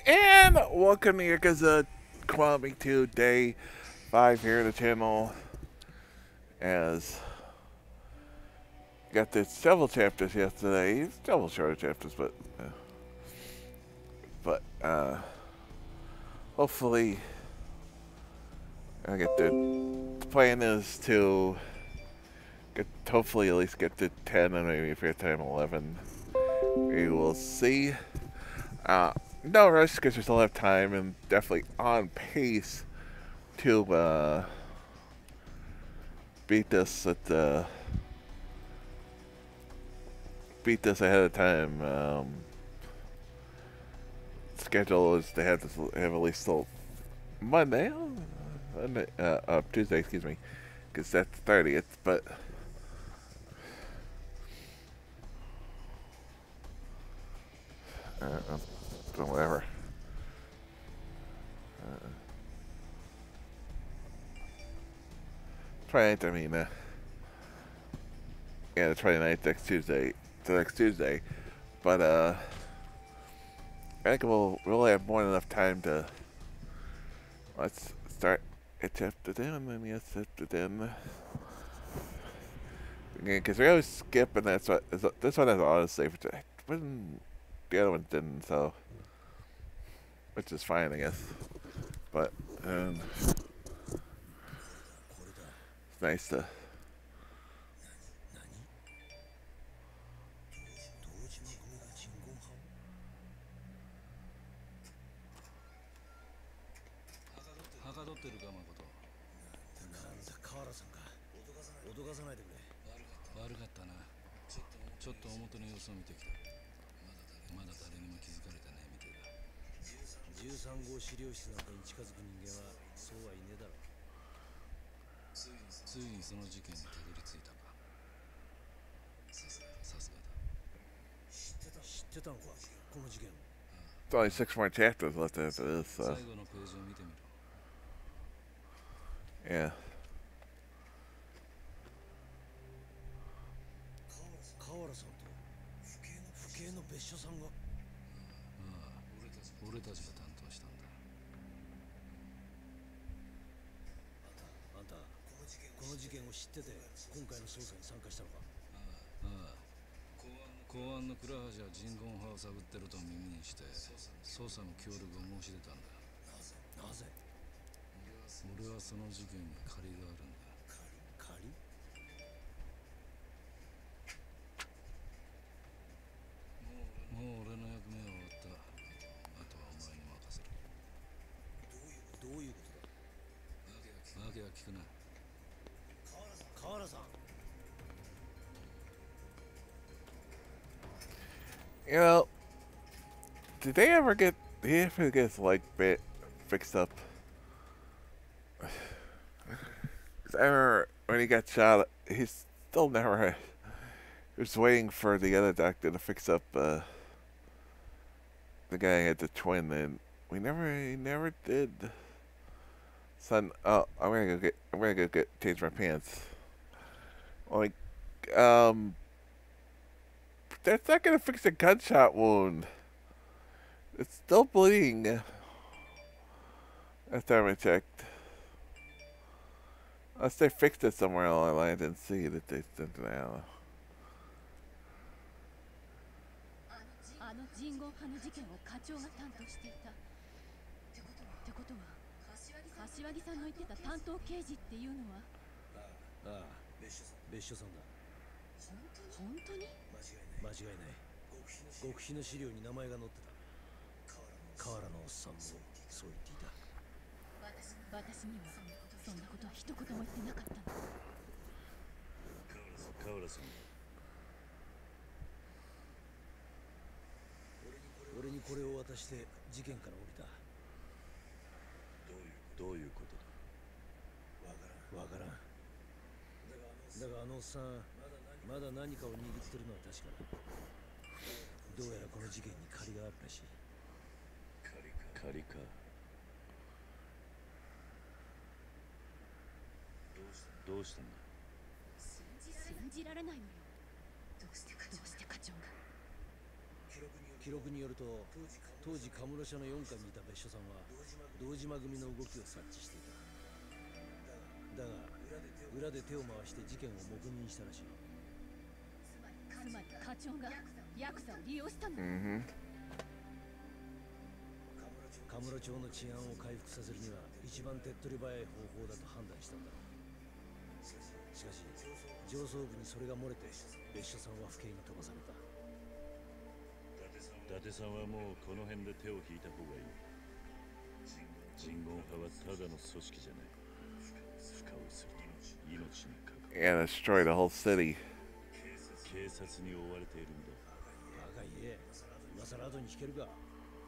And welcome to Yakuza Kiwami 2 Day 5 here on the channel. As got the several chapters yesterday, several shorter chapters, but hopefully I get the plan is to hopefully at least get to 10 and maybe if we have time 11. We will see. No rush because we still have time and definitely on pace to beat this ahead of time. Schedule is to have at least till Monday, Tuesday, excuse me, because that's 30th. But whatever. 29th, I mean, yeah, the 29th next Tuesday. But I think we'll have more than enough time to let's start at chapter 10 and then yes, chapter 10. Because we always skip, and this one has autosave, which the other one didn't, so which is fine, I guess. But it's nice to. It's only 6 more chapters left after this, so yeah. You know, did he ever get his leg bit fixed up? Cause I remember when he got shot, he still never had. He was waiting for the other doctor to fix up the guy who had the twin, and he never did. Son, oh, I'm gonna go change my pants. Like, that's not gonna fix a gunshot wound. It's still bleeding. Last time I checked. Unless they fixed it somewhere along the line, I didn't see that they sent it out. 記録によると、当時カムロ社の4課にいた別所さんは堂島組の動きを察知していた。だが裏で手を回して事件を黙認したらしい。 つまり課長がヤクザを利用したんだ。 カムロ町の治安を回復させるには一番手っ取り早い方法だと判断したんだろう。しかし上層部にそれが漏れて別所さんは府警に飛ばされた。 伊達さんはもうこの辺で手を引いた方がいい。鎮魂派はただの組織じゃない。負荷をすると命に関わる。 Yeah, destroy the whole city. 警察に追われているんだ。 バカ言え、今さら後に引けるか。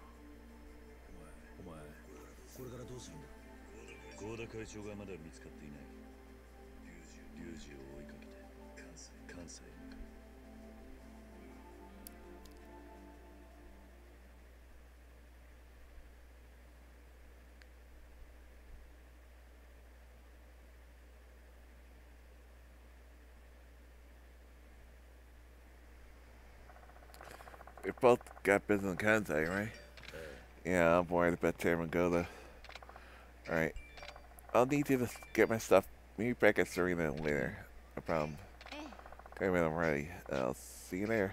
お前これからどうするんだ。 合田会長がまだ見つかっていない。龍二を追いかけて関西へ向かう。 We both got business in Kansai, right? Yeah, I'm worried about Chairman Goda. Alright. I'll need you to get my stuff. Meet back at Serena later. No problem. Okay, when I'm ready. I'll see you there.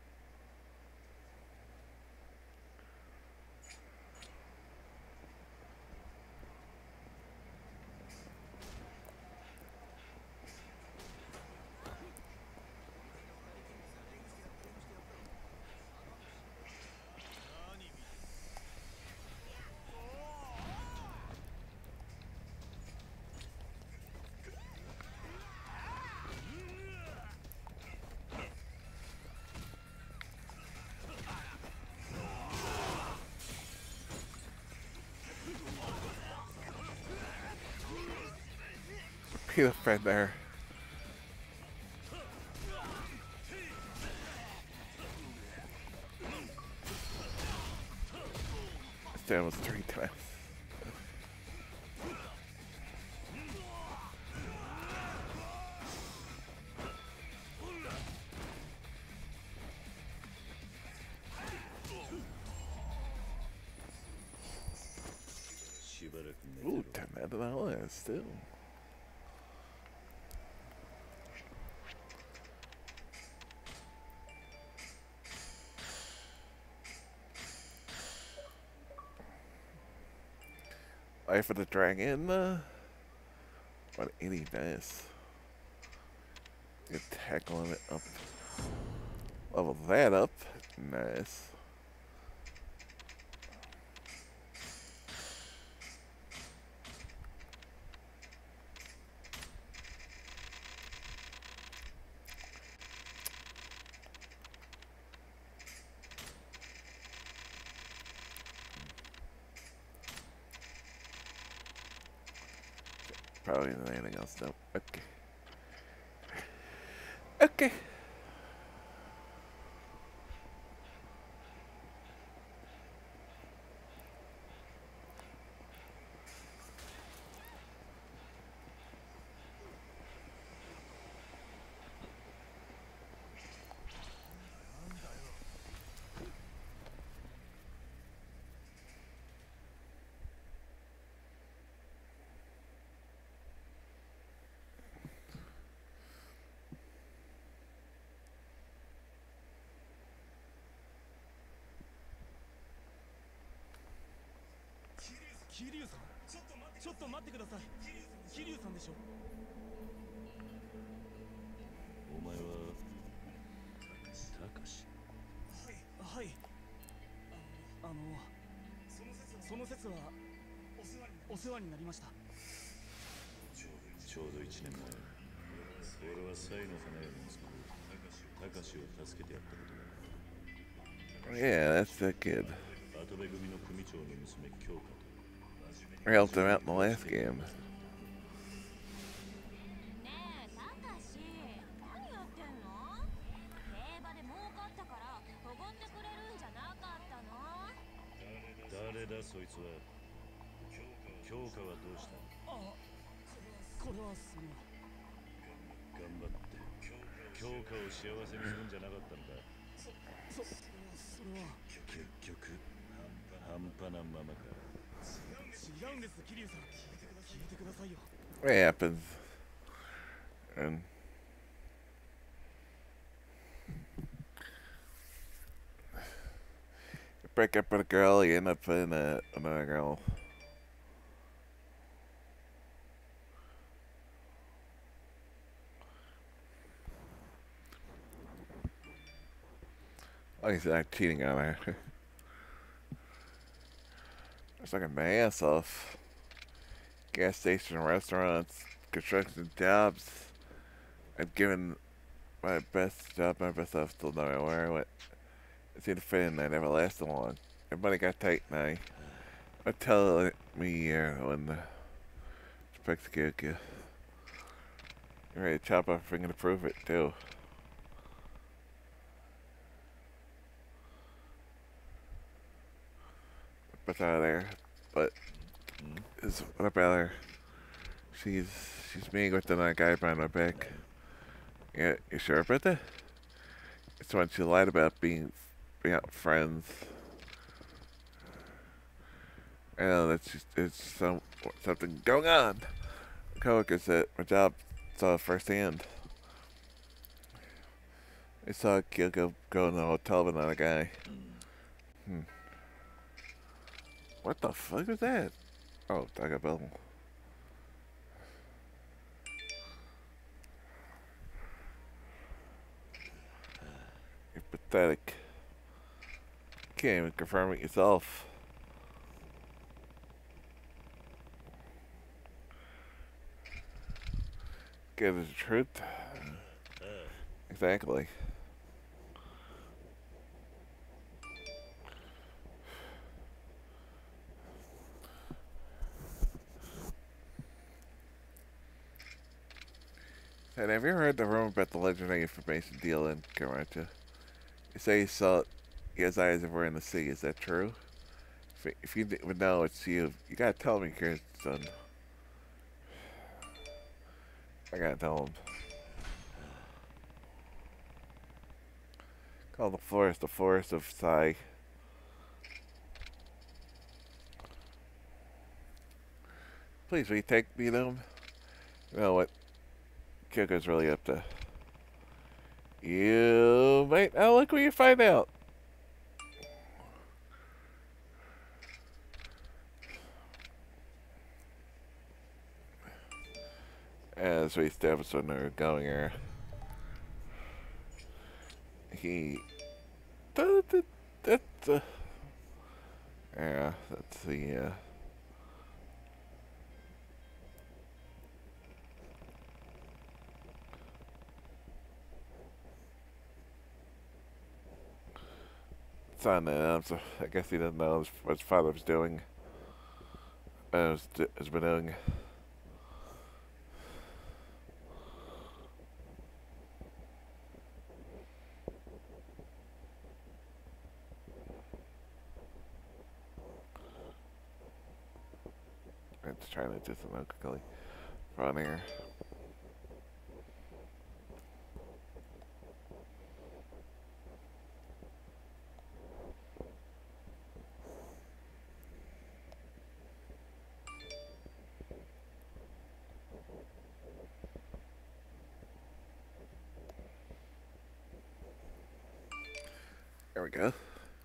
Be the friend there. That was 3 times. Ooh, 10 out of that one still. Life of the Dragon. What 80 dice. Good tackling it up. Level that up. Nice. Probably not anything else though. Okay. Okay. Kiryu-san、ちょっと待ってください。Kiryuさんでしょ。 お前はタカシ。 はい。その説はお世話になりました。 ちょうど1年前、俺はサイの花屋の息子タカシを助けてやったことが。 Yeah, that's that kid. 跡部組の組長の娘京香と。 I helped him out in the last game. ねえ、タカシ、何やってんの？競馬で儲かったからおごってくれるんじゃなかったの？ 誰だそいつは。京香はどうした？ あ、これは頑張って京香を幸せにするんじゃなかったんだ。 結局半端なままか。 違うんです桐生さん、聞いてくださいよ。 It happens. And you break up with a girl, you end up in another girl. Oh, he's not cheating on her. It's like my ass off. Gas station, restaurants, construction jobs. I've given my best job, my best stuff till no matter where I went. It seemed to fit in, I never lasted long. Everybody got tight now. I'm telling me when the specs get you. You're ready to chop off a finger to prove it, too. But out of there. But is what about her? She's meeting with another guy behind my back. Yeah, you sure about that? It's when she lied about being out with friends. I know that's just it's something going on. Coworkers at my job saw firsthand. They saw Kyoko go in the hotel with another guy. What the fuck was that? Oh, Taco Bell. You're pathetic. Can't even confirm it yourself. Get the truth. Exactly. And have you ever heard the rumor about the legendary information deal in Karachi? You say he saw it, he has eyes everywhere in the sea. Is that true? If you would know it's you, you gotta tell me, son. I gotta tell him. Call the forest of Sai. Please, will you take me to him? You know what? Kyoko's really up to. You might now look where you find out. As we established when we were going here, that's yeah, that's the son that so I guess he doesn't know what his father was doing. Has been doing. It's trying to just quickly run here. There we go.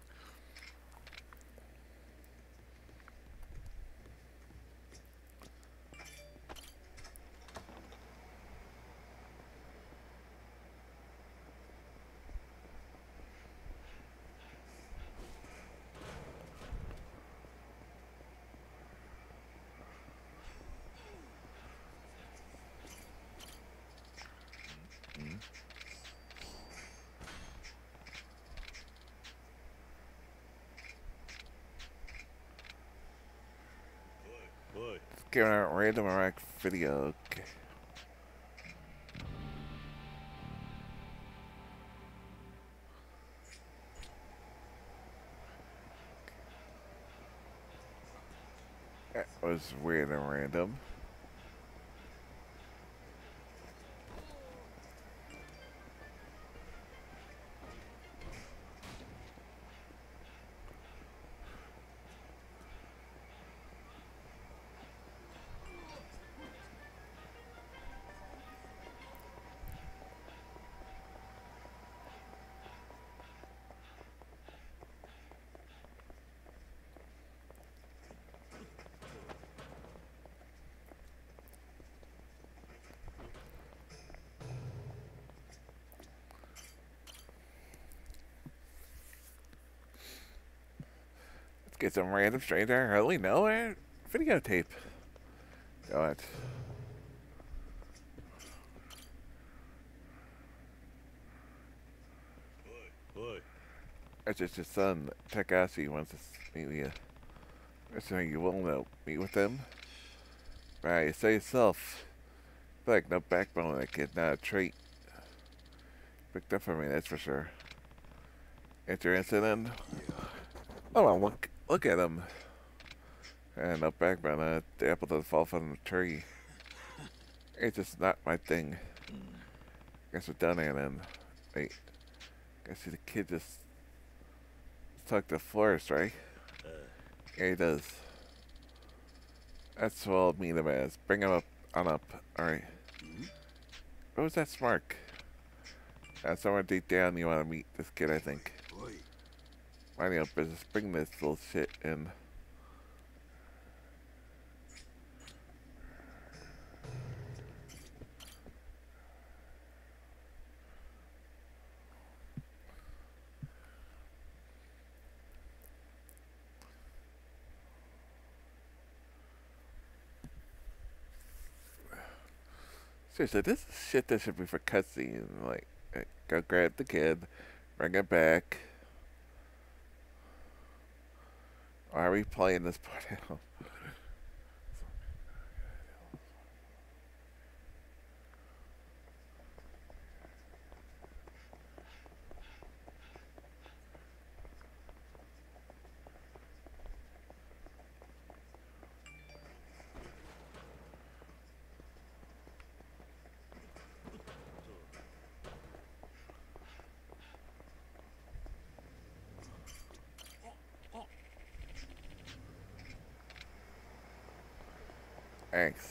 Giving out random Iraq video. Okay. That was weird and random. Get some random stranger early nowhere videotape. God. おい That's just his son, Takashi, wants to meet you. So you will know, meet with him? Right, you say yourself. Like no backbone in that kid, not a trait. Picked up for me, that's for sure. Interested in? Oh, well, look at him. And no backbone, the apple doesn't fall from the tree. It's just not my thing. Guess we're done here then. Wait. Guess the kid just talked to Flores, right? Yeah, he does. That's what I'll meet him as. Bring him up on up. Alright. What was that smirk? Somewhere deep down you want to meet this kid, I think. Mind your business. Bring this little shit in. Seriously, this is shit that should be for cutscenes. Like, go grab the kid, bring it back. Why are we playing this part out? Thanks.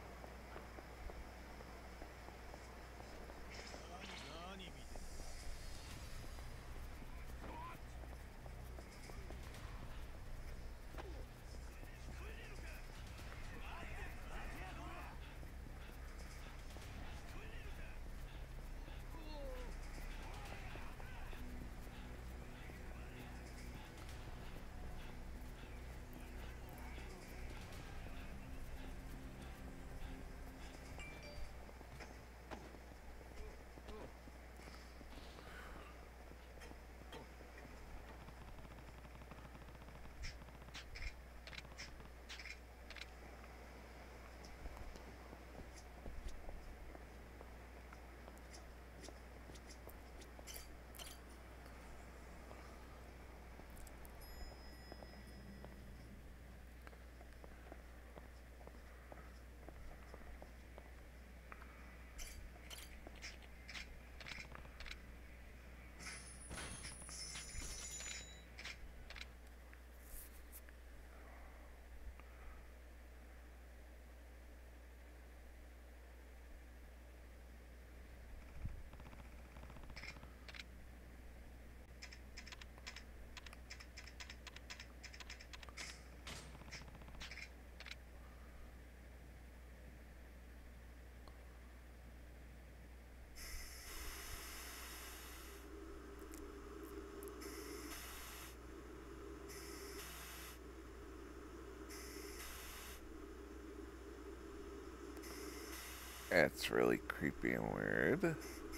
That's really creepy and weird.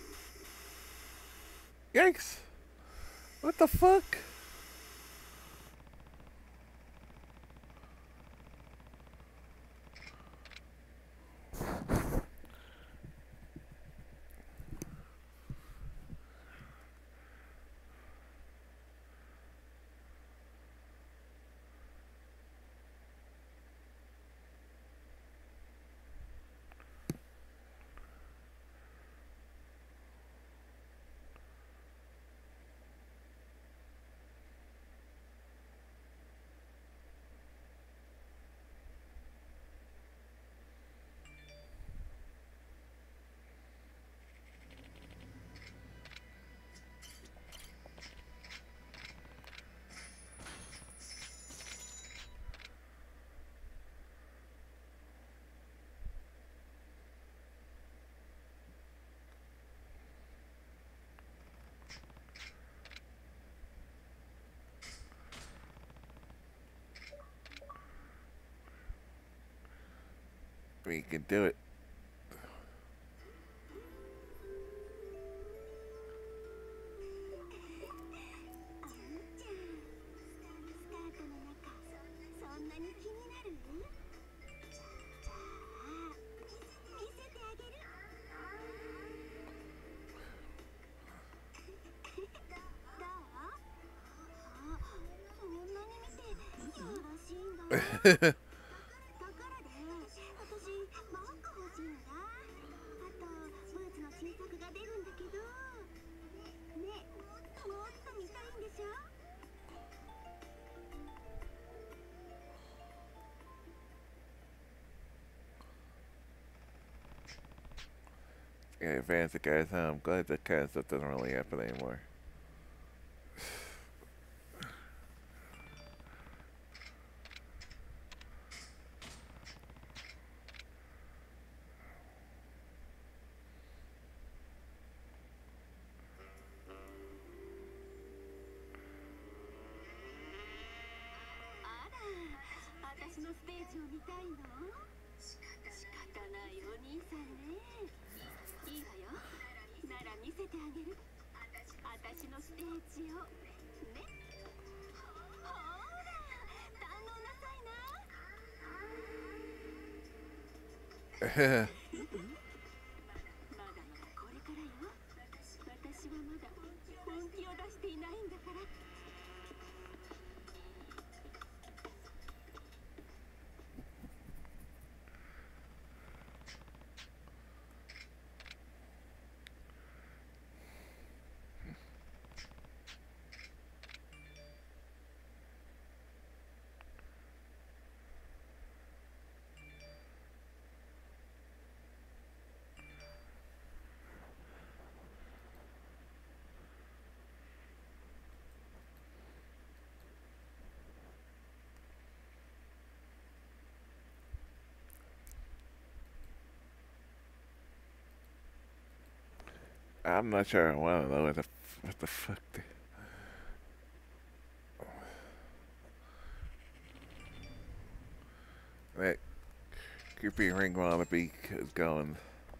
Yikes! What the fuck? I mean, you can do it. Yeah, advance the guys home. I'm glad that kind of stuff doesn't really happen anymore. I'm not sure I want to know what the fuck. That creepy ring wannabe is going.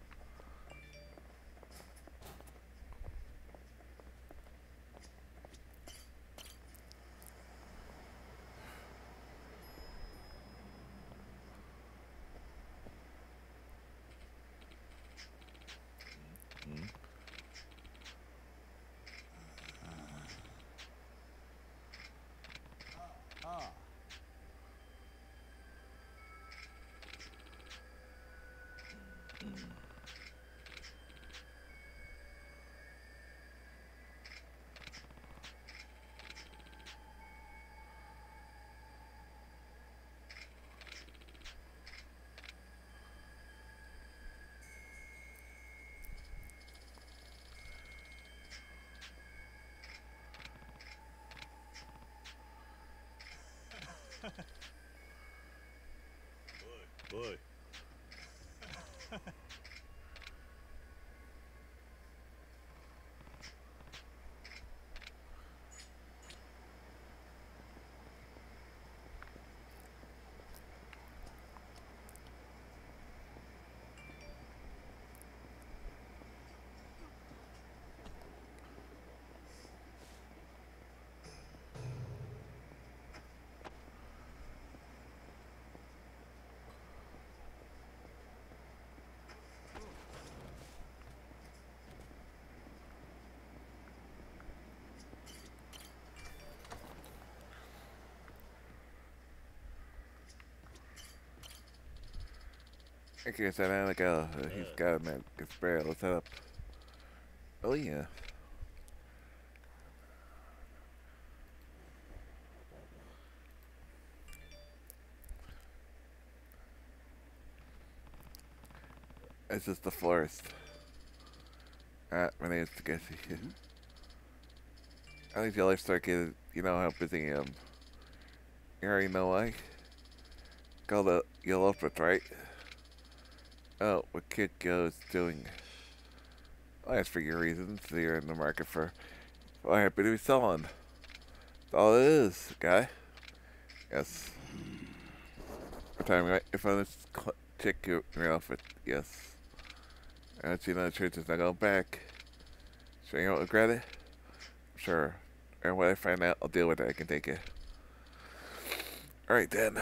おい。 I guess I don't like he's got him at his barrel set up. Oh yeah. This is the florist. My name is Takeshi. I think the life start kid, you know how busy I am. You already know why? Called the Yellow Foot, right? Oh, what Kitco is doing. Well, that's for your reasons. You're in the market for what I happen to be selling. That's all it is, guy. Yes. What time? If I was check your outfit. Yes. I don't see no truth is not going back. So you don't regret it? Sure. And when I find out, I'll deal with it. I can take it. Alright then.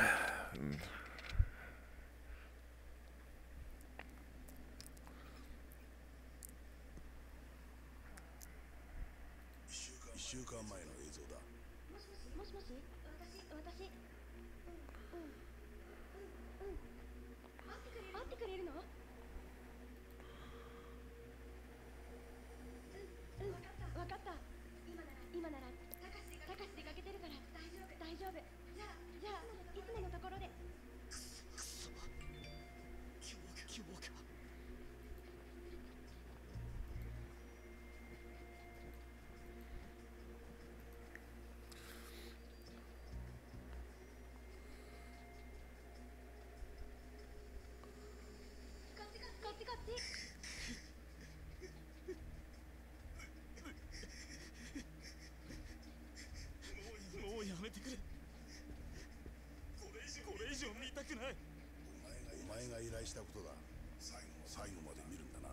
もうやめてくれ。これ以上見たくない。 お前が依頼したことだ。最後まで見るんだな。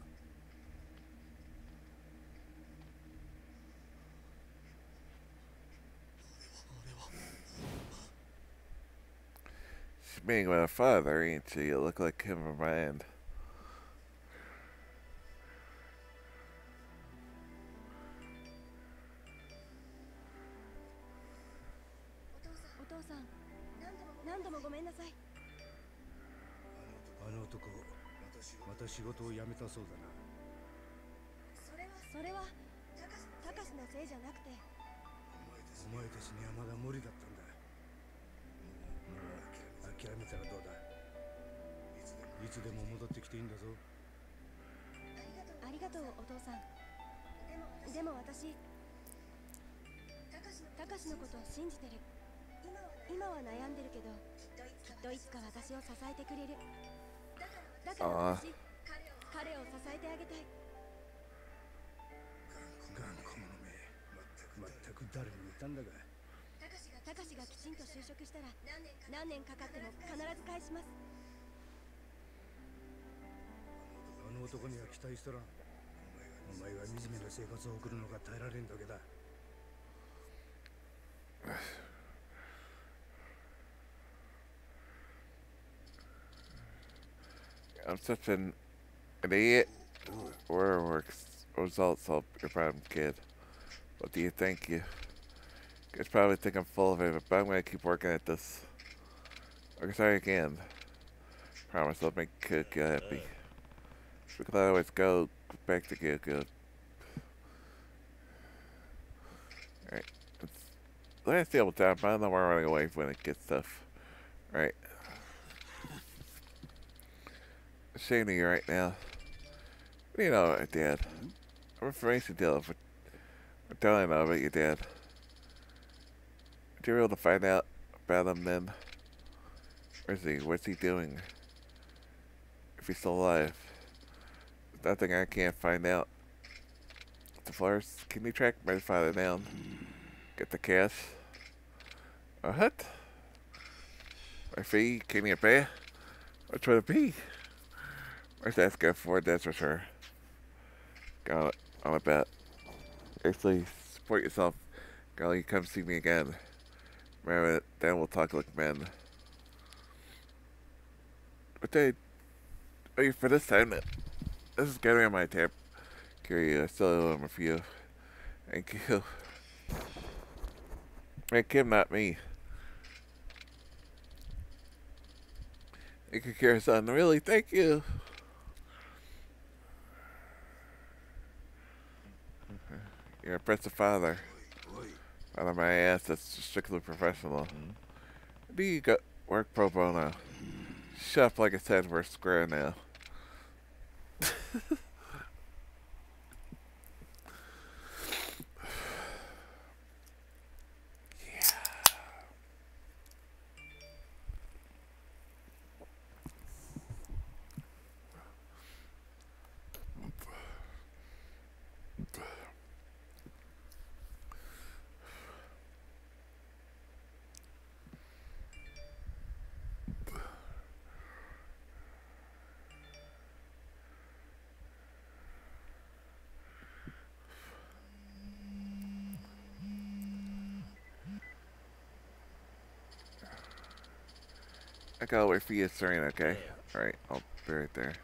She's being with her father, ain't she? You look like him from my end. お父さん、何度もごめんなさい。 あの男、また仕事を辞めたそうだな。 それはたかしのせいじゃなくて、 お前たちにはまだ無理だったんだ。もう諦めたらどうだ。いつでも戻ってきていいんだぞ。 ありがとうお父さん。でも私、たかしのことを信じてる。今は悩んでるけど、きっといつか私を支えてくれる。だから私、彼を支えてあげたい。 頑固者め、全く誰にいたんだが。 たかしがきちんと就職したら、何年かかっても必ず返します。 あの男には期待しとらん。お前が惨めな生活を送るのが耐えられんだけだ。 I'm such an idiot. Where works results help your problem, kid. What do you think? You guys probably think I'm full of it, but I'm gonna keep working at this. I'll try again. Promise I'll make Kyoko happy. We can always go back to Kyoko. Alright. Last the old time, I don't know where I'm running away when it gets tough. Right. Ashamed of you right now. What do you know about Dad? I'm information dealer for telling about your dad. Did you able to find out about him then? Where is he? What's he doing? If he's still alive. There's nothing I can't find out. The flowers, can you track my father down? Get the cash? What? My fee? Can you pay? Which would it be? Where's that guy for? That's for sure. Got it. On a bet. Actually, support yourself. Girl, you come see me again. Remember it, then we'll talk like men. What day? Oh, you for this time? This is getting on my tape. Curious, I still owe him a few. Thank you. Make him, not me. Thank you, Kira-san. Really, thank you. You're an impressive father. Out of my ass, that's strictly professional. Do you got work pro bono? Shut up, like I said, we're square now. I gotta wait for you, Serena, okay? Alright, I'll be right there.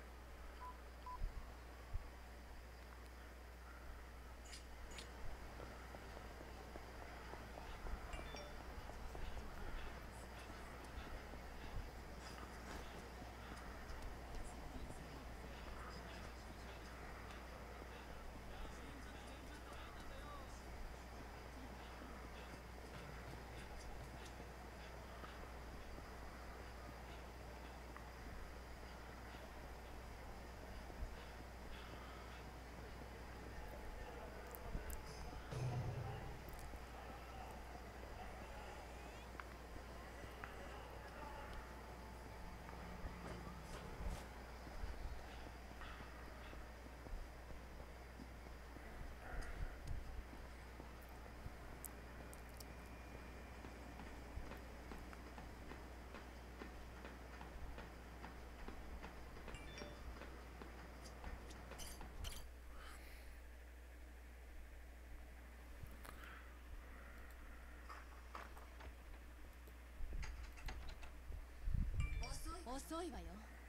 遅いわよ。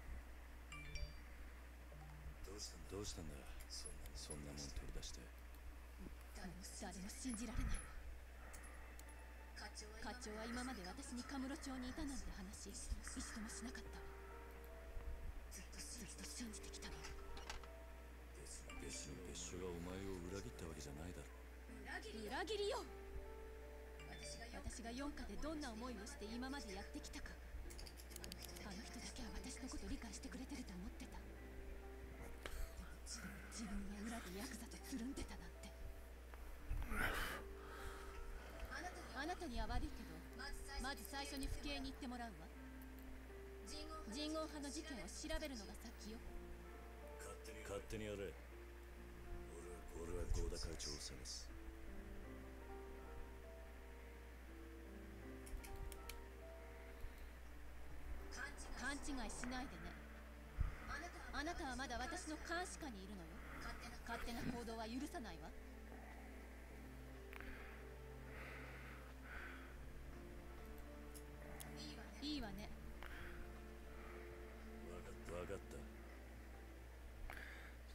どうしたんだ。そんなもん取り出して。 誰も信じられないわ。課長は今まで私にカムロ町にいたなんて話一度もしなかったわ。ずっと信じてきたの。 別所がお前を裏切ったわけじゃないだろ。 裏切りよ。私が4課でどんな思いをして今までやってきたか。あの人だけは私のこと理解してくれてると思ってた。自分が裏でヤクザとつるんでたなんて。あなたには悪いけど、まず最初に府警に行ってもらうわ。人言派の事件を調べるのが先よ。 勝手にやれ。俺は合田会長を探す。 勘違いしないでね。あなたはまだ私の監視下にいるのよ。勝手な行動は許さないわ。いいわね。 わかった。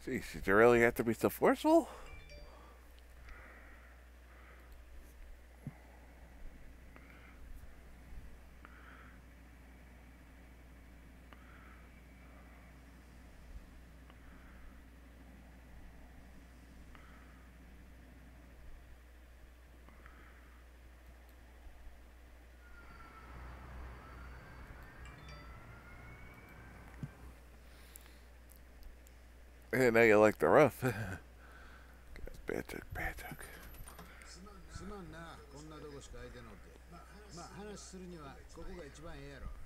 Jeez, did you really have to be so forceful? I didn't know you liked the rough. Bad joke. すまんな、こんなとこしか空いてんのって。まあ話するにはここが一番ええやろ。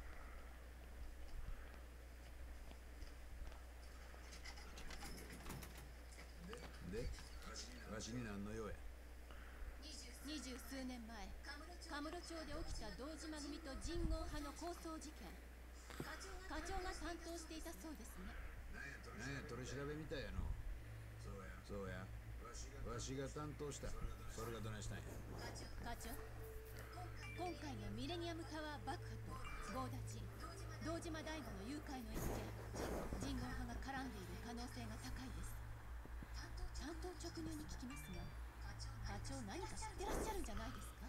で、わしに何の用や。 20数年前、カムロ町で起きた堂島組と人言派の抗争事件。課長が担当していたそうですね。 なんや取り調べみたいやの。そうや。わしが担当した。それがどないしたんや。 課長、今回のミレニアムタワー爆破と強奪、堂島大吾の誘拐の一件、人言派が絡んでいる可能性が高いです。担当直入に聞きますが、課長何か知ってらっしゃるんじゃないですか？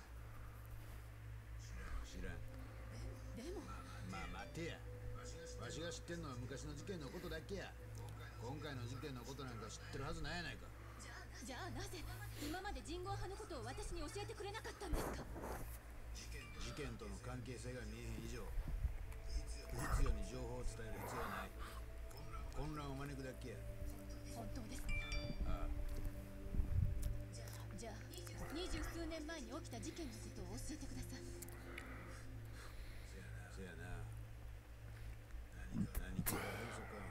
知らん。 でもまあ待てや。わしが知ってんのは昔の事件のことだけや。今回の事件のことなんか知ってるはずないやないか。 じゃあなぜ今まで人言派のことを私に教えてくれなかったんですか？ 事件との関係性が見えへん以上、必要に情報を伝える必要はない。混乱を招くだけや。 本当ですね。 ああ。 じゃあ20数年前に起きた事件のことを教えてください。 せやな。何か嘘か。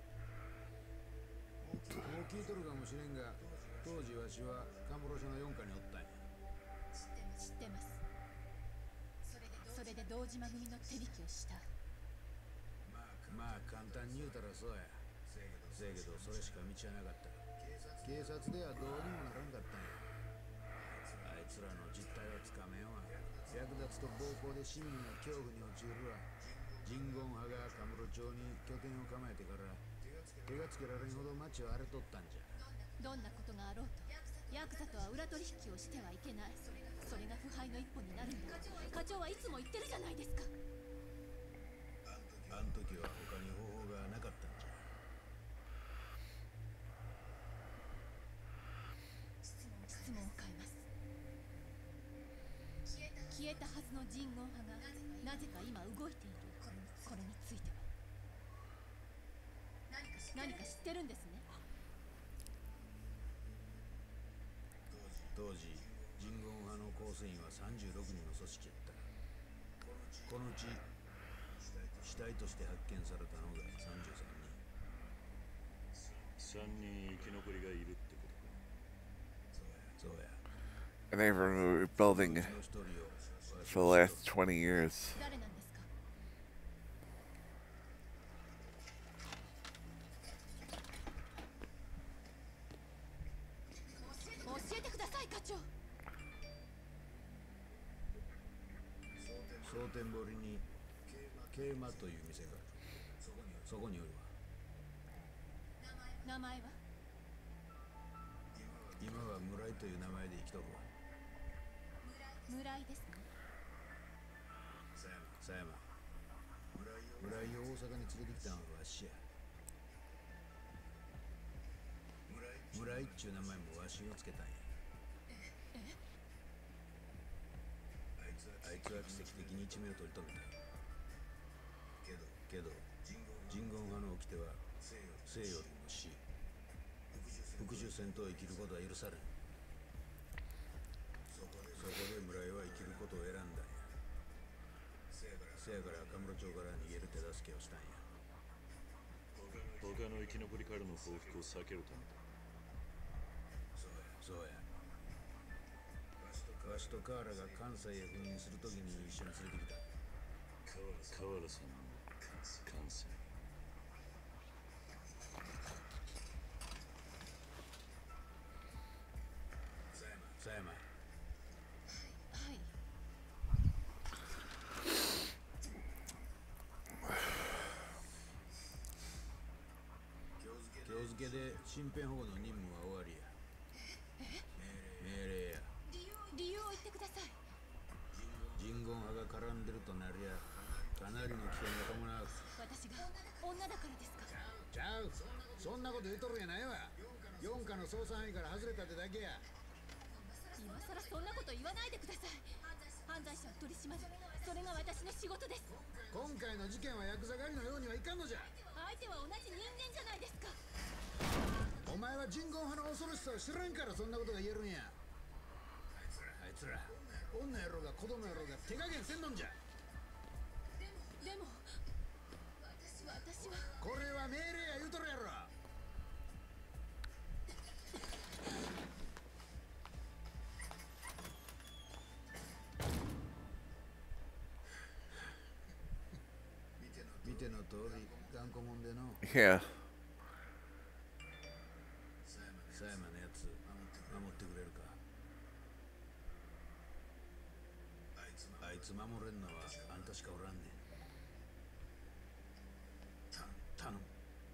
もう聞いとるかもしれんが、当時わしはカムロ署の4課におったんや。 知ってます。それで堂島組の手引きをした。 まあ簡単に言うたらそうや。せやけどそれしか道はなかった。警察ではどうにもならんかったんや。あいつらの実態はつかめんわ。略奪と暴行で市民が恐怖に陥るわ。 人言派がカムロ町に拠点を構えてから手がつけられんほど町は荒れとったんじゃ。 どんなことがあろうとヤクザとは裏取引をしてはいけない。それが腐敗の一歩になるんだ。課長はいつも言ってるじゃないですか。 あん時は他に方法がなかったんじゃ。 質問を変えます。消えたはずの人言派がなぜか今動いている。これについては何か知ってるんですね。 当時人言派の構成員は36人の組織やった。このうち死体として発見されたのが33人。 3人生き残りがいるってことか。 そうや。 And they've been rebuilding その一人を for the last 20 years. 誰なんですか。教えてください課長。 蒼天堀にケーマという店がある。そこにおるわ。 名前は。 今は村井という名前で生きとるわ。 村井ですね。 狭山。村井を大阪に連れてきたのはわしや。村井っちゅう名前もわしがつけたんや。あいつは奇跡的に一命を取り留めた。けど人言派の掟は生よりも死。復讐戦と生きることは許されん。そこで村井は生きることを選んだんや。せやからカムロ町から逃げる手助けをしたんや。 他の生き残りからの報復を避けるためだ。 そうや。わしとカーラが関西へ赴任するときに一緒に連れてきた。 河原さんの関西。 狭山。 はい。 今日付で身辺保護の任務は終わりや。命令や。 理由を言ってください。 人言派が絡んでるとなりゃかなりの危険が伴う。 私が女だからですか。 ちゃう。そんなこと言うとるんやないわ。四課の捜査範囲から外れたってだけや。 今さらそんなこと言わないでください。犯罪者を取り締まる、それが私の仕事です。 今回の事件はヤクザ狩りのようにはいかんのじゃ。 相手は同じ人間じゃないですか。 お前は人言派の恐ろしさを知らんからそんなことが言えるんや。あいつら女やろうが子供やろうが手加減せんのんじゃ。 でも私は。 これは命令や言うとるやろ。見ての通り頑固もんでの。 Yeah. 狭山のやつ守ってくれるか。あいつ守れんのはあんたしかおらんねん。頼む。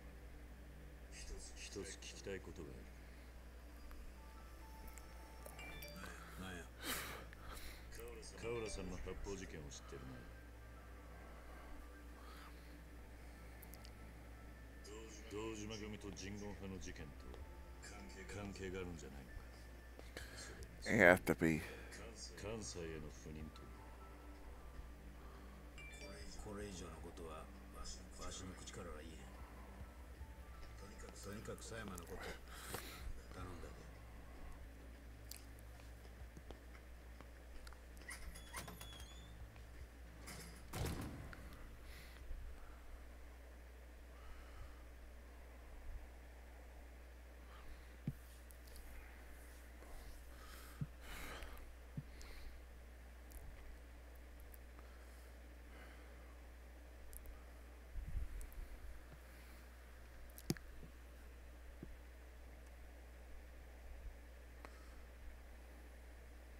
一つ聞きたいことがある。 なんや。 河原さんの発砲事件を知ってるな。堂島組と人言派の事件と関係があるんじゃないのか。 They have to be. 関西への赴任と。 これ以上のことはわしの口からは言えへん。とにかく狭山のこと頼んだで。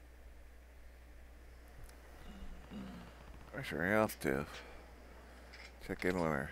I sure have to. Check in winner.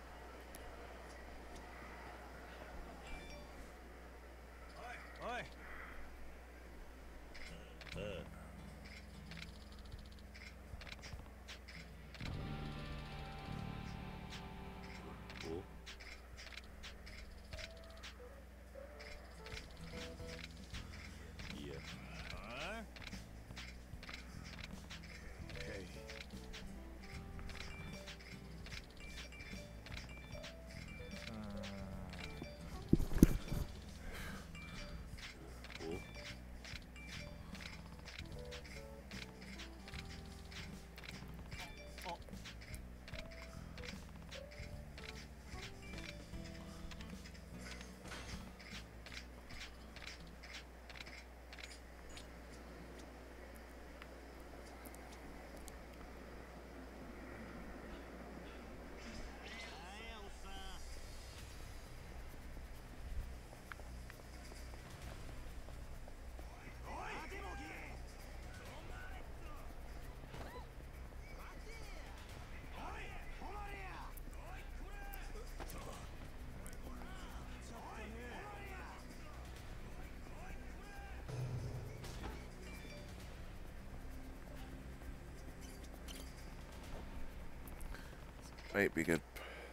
Might be good.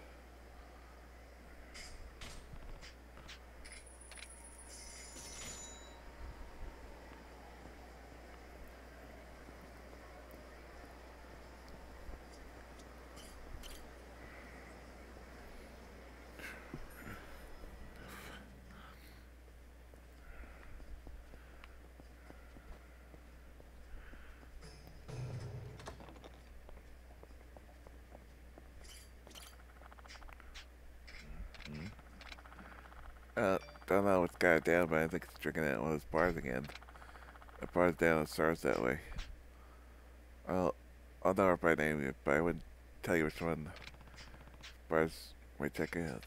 Don't know what's got it down, but I think it's drinking at one of those bars again. The bar's down and stars that way. I'll know her by name, but I wouldn't tell you which one. Bars might check out.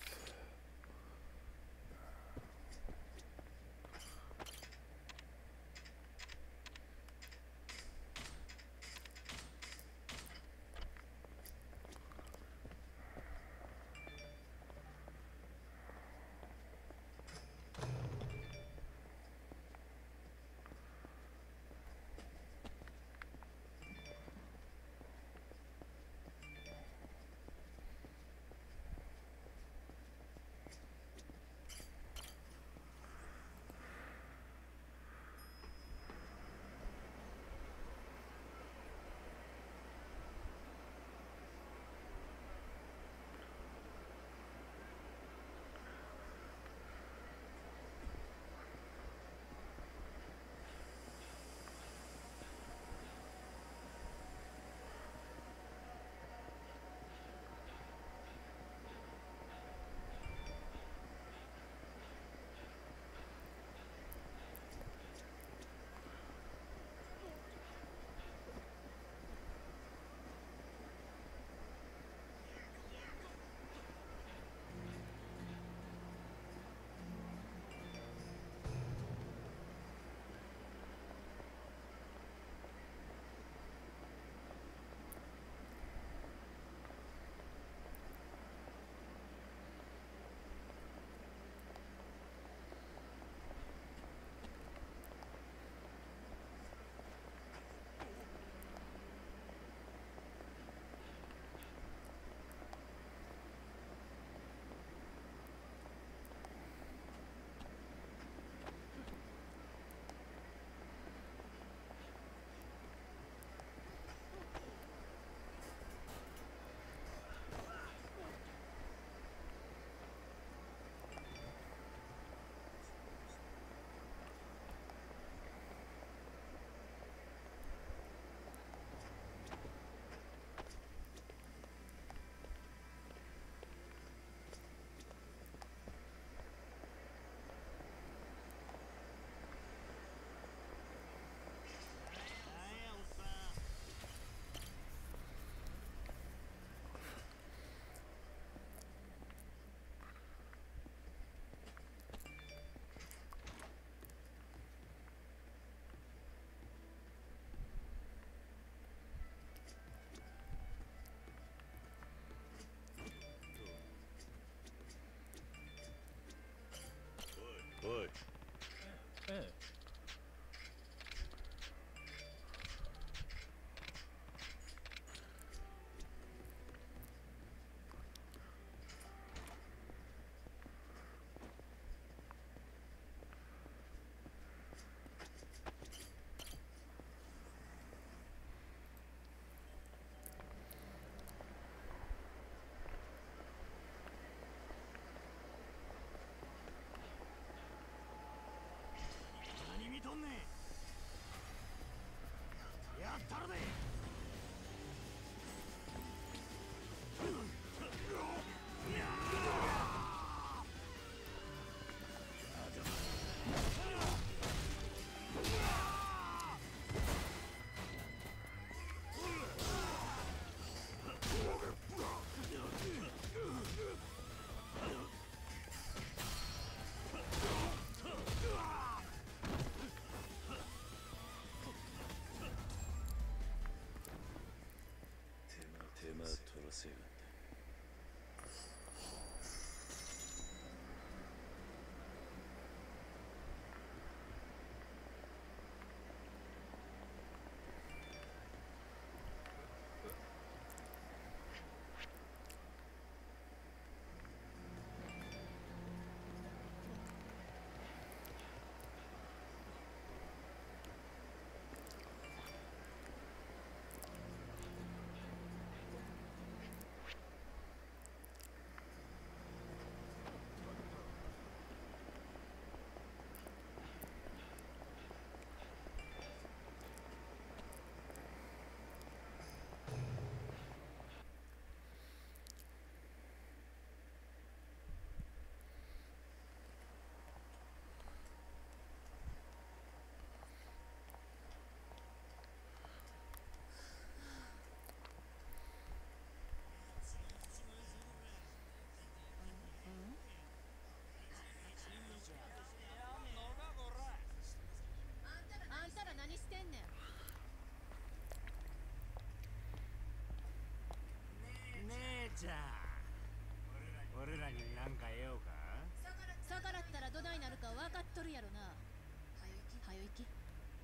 になるか分かっとるやろな。はよ行き。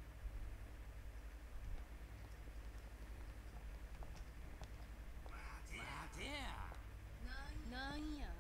待てや。 なんや。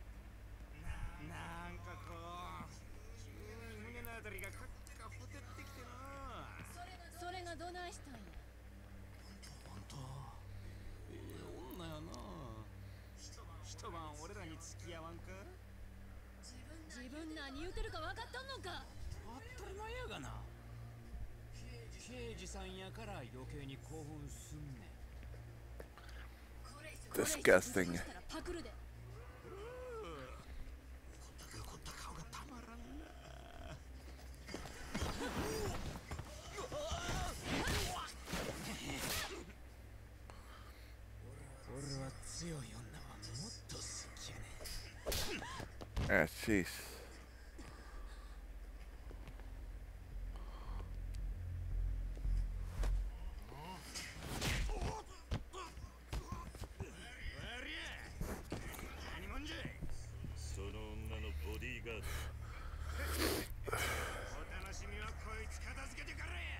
なんかこう急に胸のあたりがカッカほてってきてな。 それがどないしたんや。 ほんと女やな。一晩俺らに付き合わんか。 自分何言うてるか分かっとんのか。 当たり前やがな。刑事さんやから余計に興奮すんねん。 Disgusting. パクるで。 こった顔がたまらんな。俺は強い女はもっと好きやね。 Ah, jeez. その女のボディーガード。 お楽しみはこいつ片付けてからや。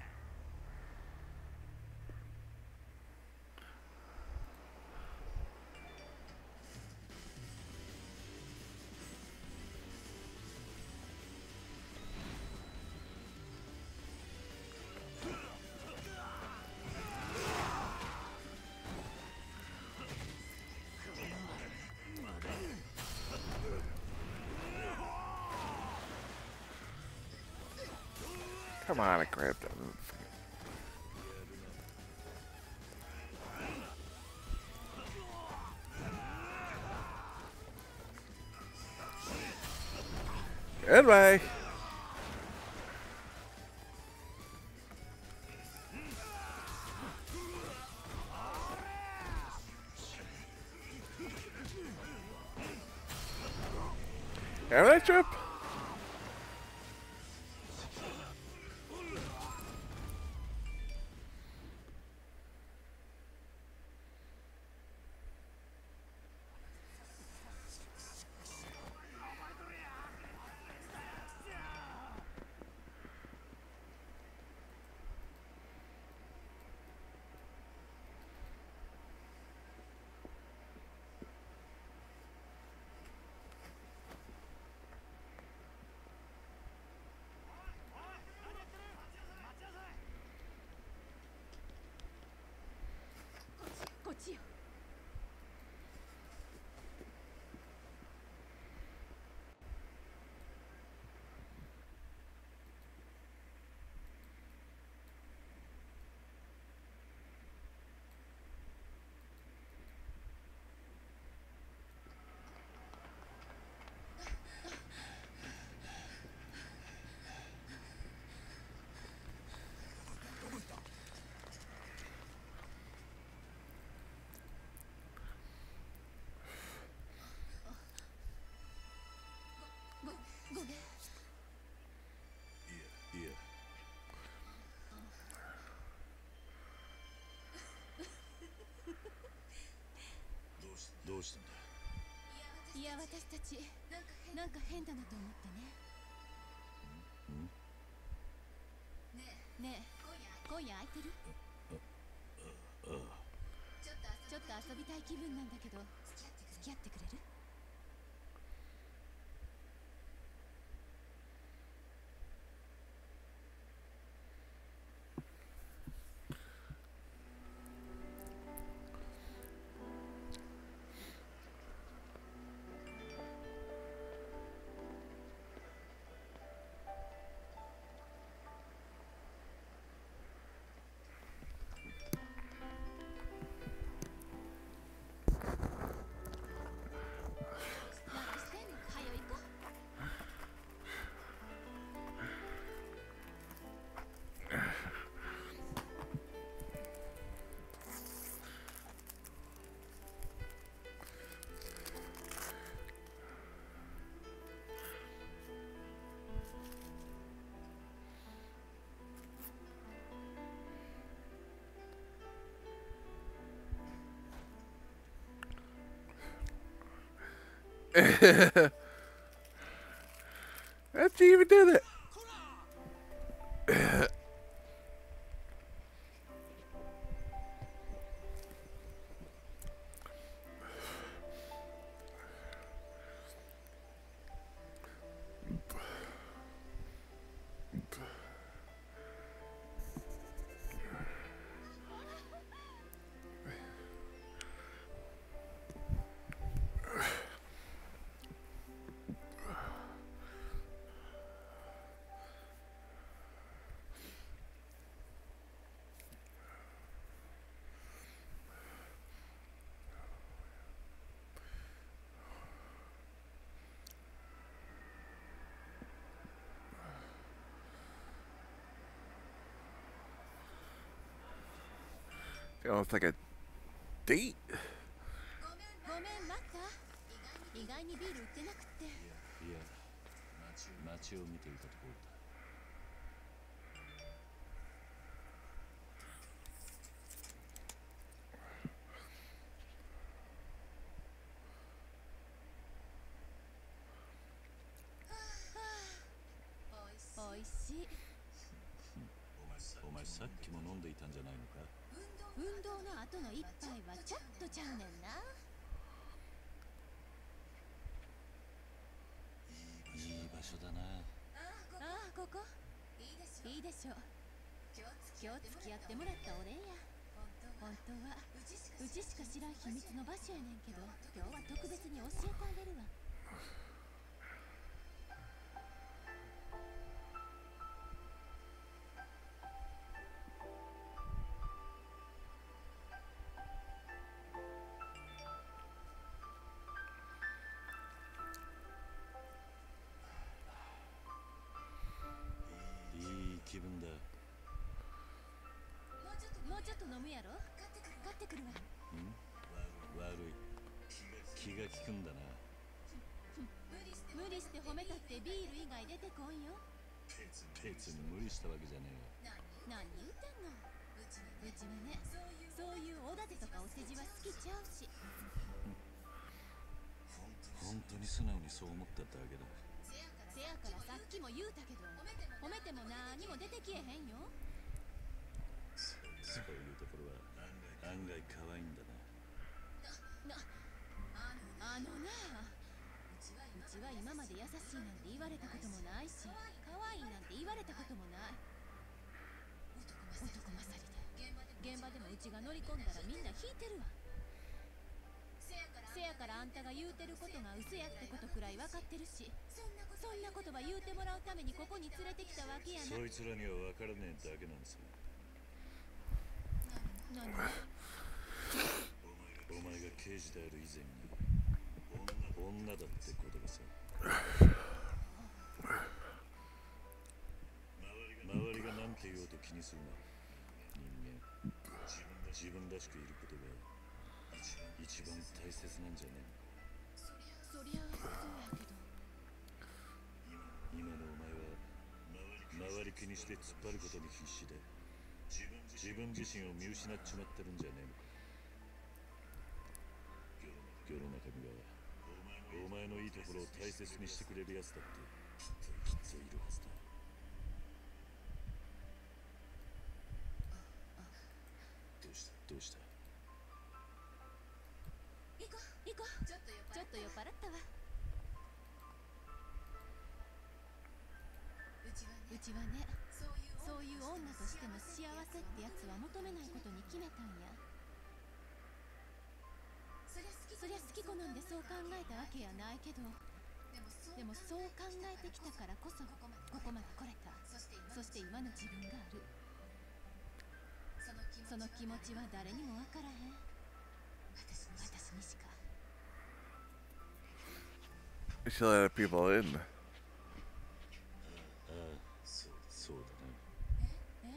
Come on, I grabbed that. Good way. Have that trip? どうしたんだ。 いや、私たちなんか変だなと思ってね。ねえ、今夜空いてる？ちょっと遊びたい気分なんだけど、付き合ってくれる？ How'd you even do that? Almost like a date. ごめん待った。意外にビール売ってなくって。 いや、街を見ていたところだ。 おいしい。 お前さっきも飲んでいたんじゃないのか？ 運動の後の一杯はちょっとちゃうねんな。 いい場所だな。 ああ、ここいいでしょ。今日付き合ってもらったお礼や。本当はうちしか知らん秘密の場所やねんけど、今日は特別に教えてあげるわ。 気分だ。 もうちょっと飲むやろ。買ってくるわ。 悪い。気が利くんだな。 無理して褒めたってビール以外出てこんよ。 別に無理したわけじゃねえよ。 何言うてんの。うちはね、そういうおだてとかお世辞は好きちゃうし。 本当に素直にそう思っただけだ。 せやからさっきも言うたけど、褒めても何も出てきえへんよ。 そういうところは案外可愛いんだな。 あのな、うちは今まで優しいなんて言われたこともないし、可愛いなんて言われたこともない。男勝りで現場でもうちが乗り込んだらみんな引いてるわ。せやからあんたが言うてることが嘘やってことくらい分かってるし、そんな言葉言うてもらうためにここに連れてきたわけやな。 そいつらには分からねえだけなんですよ。 何？ お前が刑事である以前に女だってことがさ。周りが何て言おうと気にするな。人間自分らしくいることが一番大切なんじゃねえのか。 そりゃそうやけど、 今のお前は周り気にして突っ張ることに必死で自分自身を見失っちまってるんじゃねえのか。世の中にはお前のいいところを大切にしてくれるやつだってきっといるはずだ。どうした？ 行こう。ちょっと酔っ払ったわ。うちはね、そういう女としての幸せってやつは求めないことに決めたんや。そりゃ好き好んでそう考えたわけやないけど、でもそう考えてきたからこそここまで来れた。そして今の自分がある。その気持ちは誰にもわからへん。私にしか。 We should let people in. そうだな。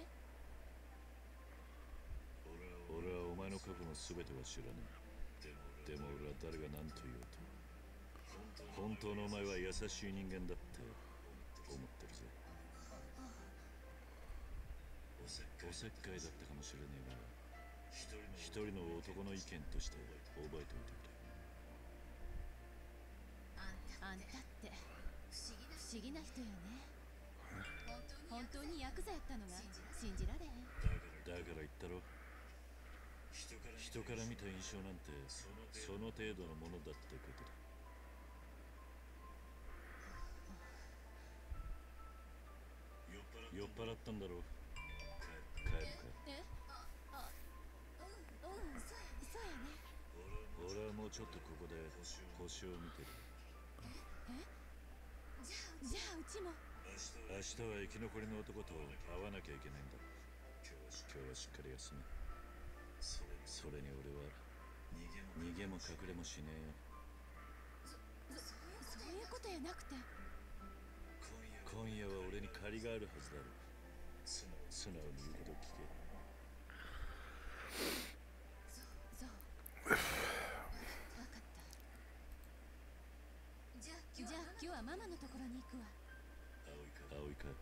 俺はお前の過去の全ては知らねえ。でも俺は誰が何と言おうと本当のお前は優しい人間だって思ってるぜ。おせっかいだったかもしれねえが、一人の男の意見として覚えておいてくれ。 あんたって不思議な人よね。本当にヤクザやったのが信じられへん。 だから言ったろ、人から見た印象なんてその程度のものだってことだ。酔っ払ったんだろう。帰るか。 え、そうやね。 俺はもうちょっとここで星を見てる。 じゃあうちも。 明日は生き残りの男と会わなきゃいけないんだ。今日はしっかり休め。それに俺は逃げも隠れもしねえよ。 そういうことやなくて、 今夜は俺に借りがあるはずだろう。素直に言うこと聞け。 そう分かった。じゃあ今日はママのところに行くわ。 葵か。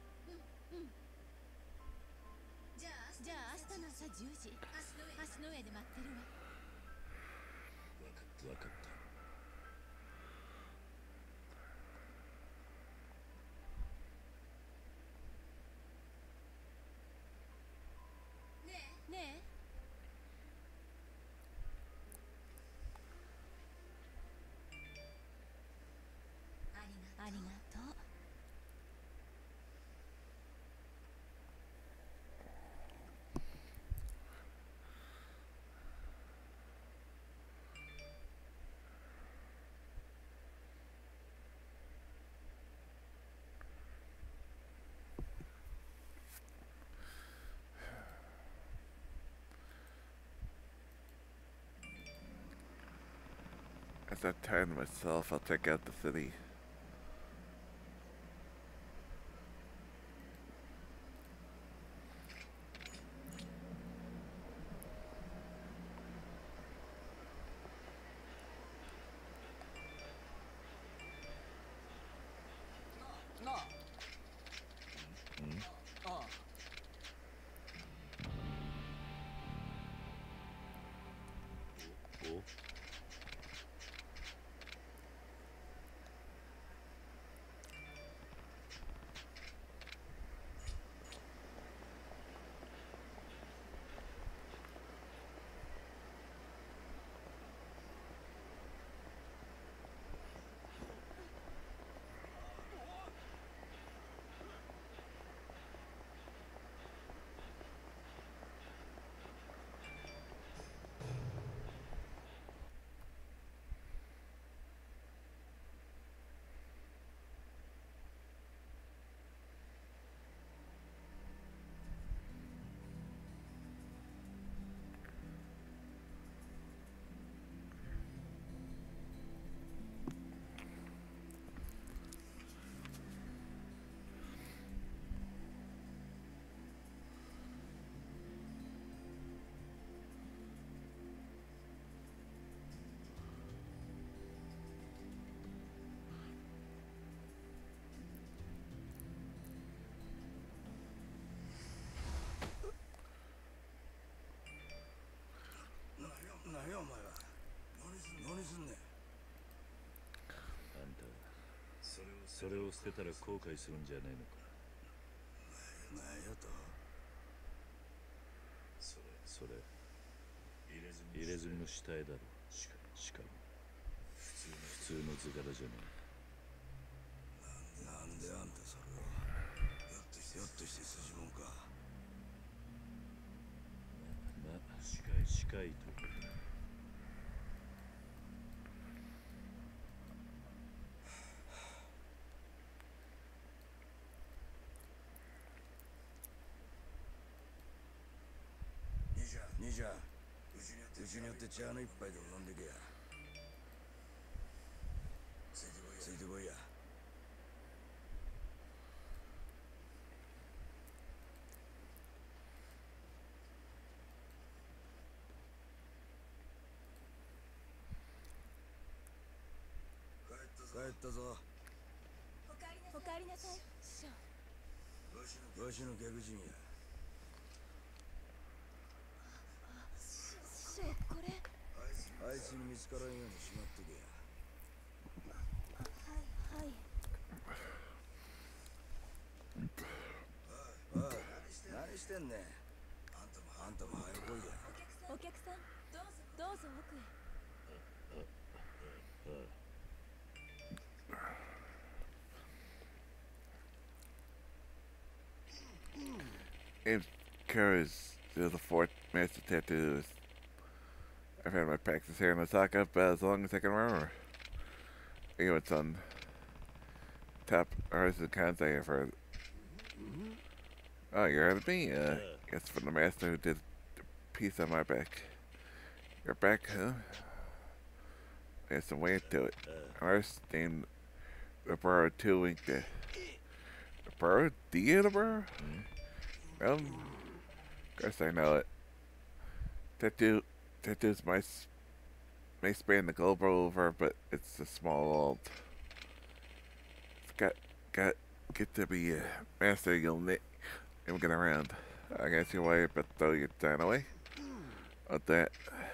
じゃあ明日の朝10時、橋の上で待ってるわ。 分かった。 ねえ、ありがとう。 As I turn myself, I'll check out the city. それを捨てたら後悔するんじゃねえのか。それ入れ墨の下絵だろ。しかも普通の図柄じゃねえ。 なんであんたそれを。ひょっとして筋もんか。 まあ近いところ。 兄ちゃん、うちによって茶の一杯でも飲んでけや。ついてこいや。帰ったぞ。 おかえりなさい。師匠。 わしの客人や。 師匠、これ。 あいつに見つからんようにしまっとけや。 はい。 うぞ奥へ。 And Kara's the fourth master tattoo. I've had my practice here in Osaka about as long as I can remember. You know, it's on top artists and cons I have heard. Oh, you're out of me? Guess from the master who did the piece on my back. Your back, huh? There's some weight to it. An artist named Roberto 2 inked it. Roberto? D. Roberto? Of course I know it. Tattoos may span the globe over, but it's a small world. It's get to be a master, you'll get around. I guess you'll wait, but throw your time away. What that?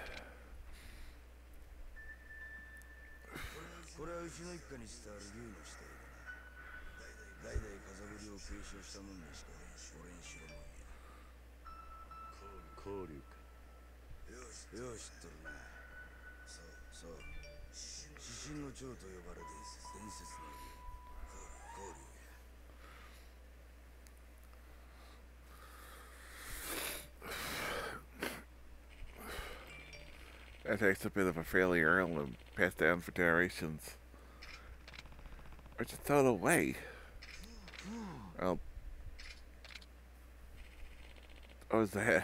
これはうちの一家に伝わる竜の死体だな。代々風振りを継承したもんにしか俺にしろもんや。 交流か。 よう知っとるな。そう死神の長と呼ばれる伝説の竜交流や。 That takes a bit of a fairly heirloom passed down for generations. Or just throw it away. Well, what was that?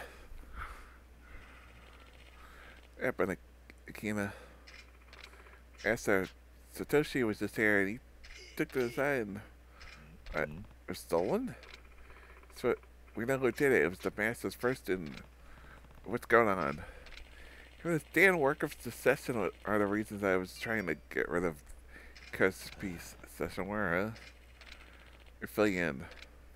Happened to Akina. After Satoshi was just here and he took the design. Was stolen? So we know who did it. It was the master's first in. What's going on? This damn work of secession are the reasons I was trying to get rid of Curse's piece. Secession where, huh? Or fill you in.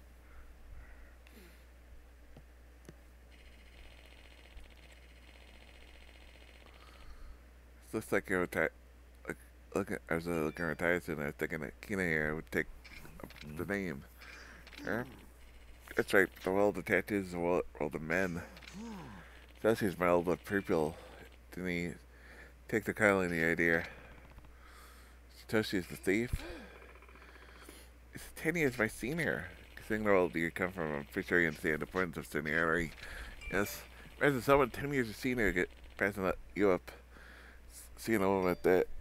This looks like you're I was looking at Tyson and I was thinking that Kina here would take the name. Huh? That's right, the world of tattoos is the world of men. Sassy's my older pupil. Didn't he take the kindly in the idea? Satoshi's the thief? It's 10 years my senior. Considering the world you come from, I'm pretty sure you understand the importance of seniority. Yes. Imagine someone 10 years a senior get passing you up. Seeing a woman at that.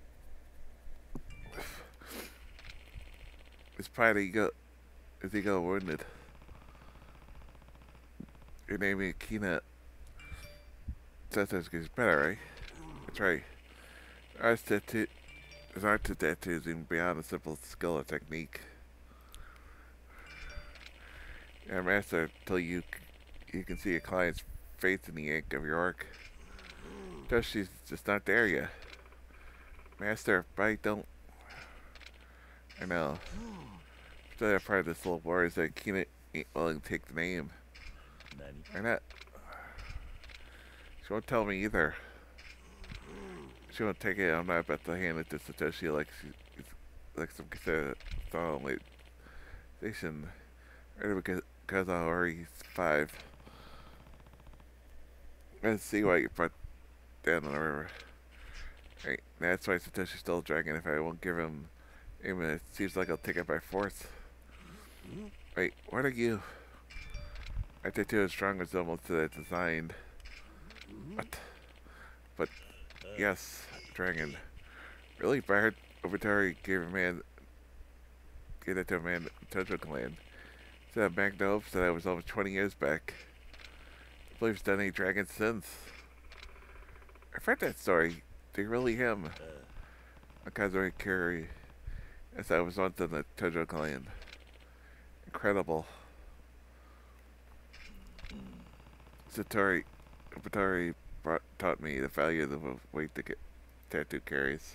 His pride his ego wounded. Your name is Kina. Tattoos gets better, right? That's right. Art to tattoos even beyond a simple skill or technique. Yeah, master, till you can see a client's face in the ink of your work. She's just not there yet. Master, I don't. I know. Still have part of this little war is that Kina ain't willing to take the name. Or not. She won't tell me either. She won't take it. I'm not about to hand it to Satoshi like some consolidation. Or because I already 5. Let's see why you put down on the river. Right, that's why Satoshi's still a dragon. If I won't give him it seems like I'll take it by force. Wait, what are you? I tattoo as strong as almost to that designed. What? But yes, dragon. Really? But I heard Obitari gave that to a man in Tojo Clan. Said Magno said that was almost 20 years back. I believe he's done any dragons since. I've heard that story. They're really him. Kazuri Kiri. Yes, I was once in the Tojo Clan. Incredible. Obitari taught me the value of the weight the tattoo carries.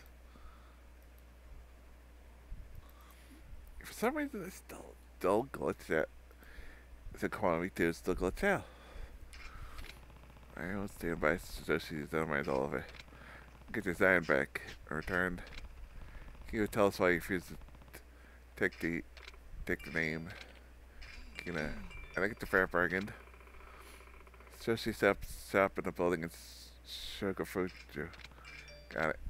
For some reason, it's still glitched out. So Kiwami 2 still glitched out. I will stand by Satoshi's dynamite all of it. Get your Zion back. Returned. Can you tell us why you refused to take the name? I think it's a fair bargain. Satoshi set up in the building Sugar fruit juice. Got it.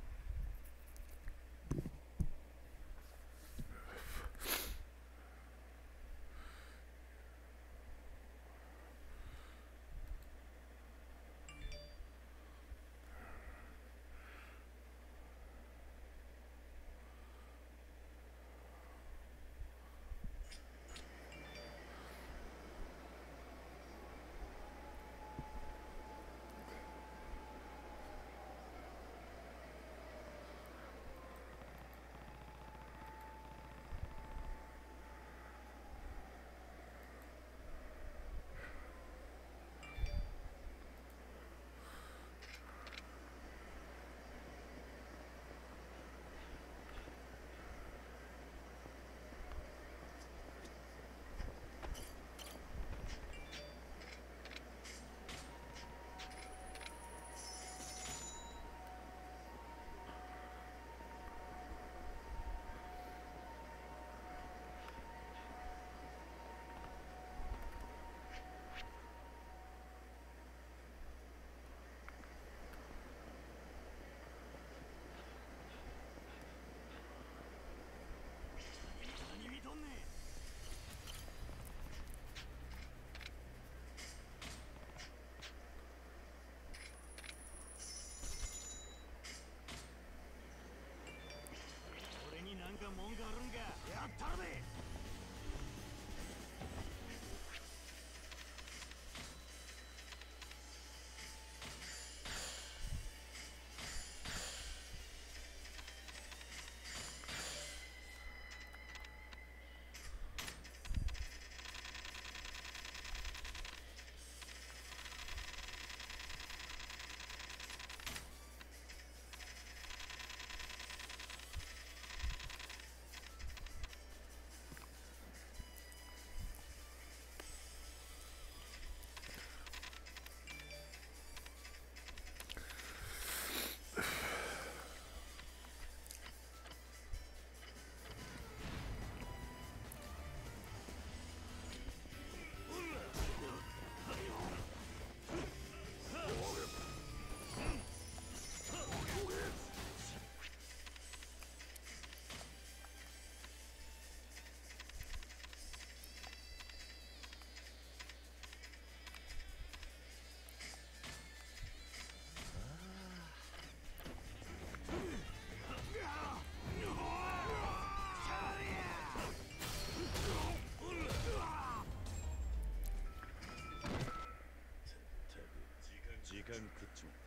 時間食っちまった。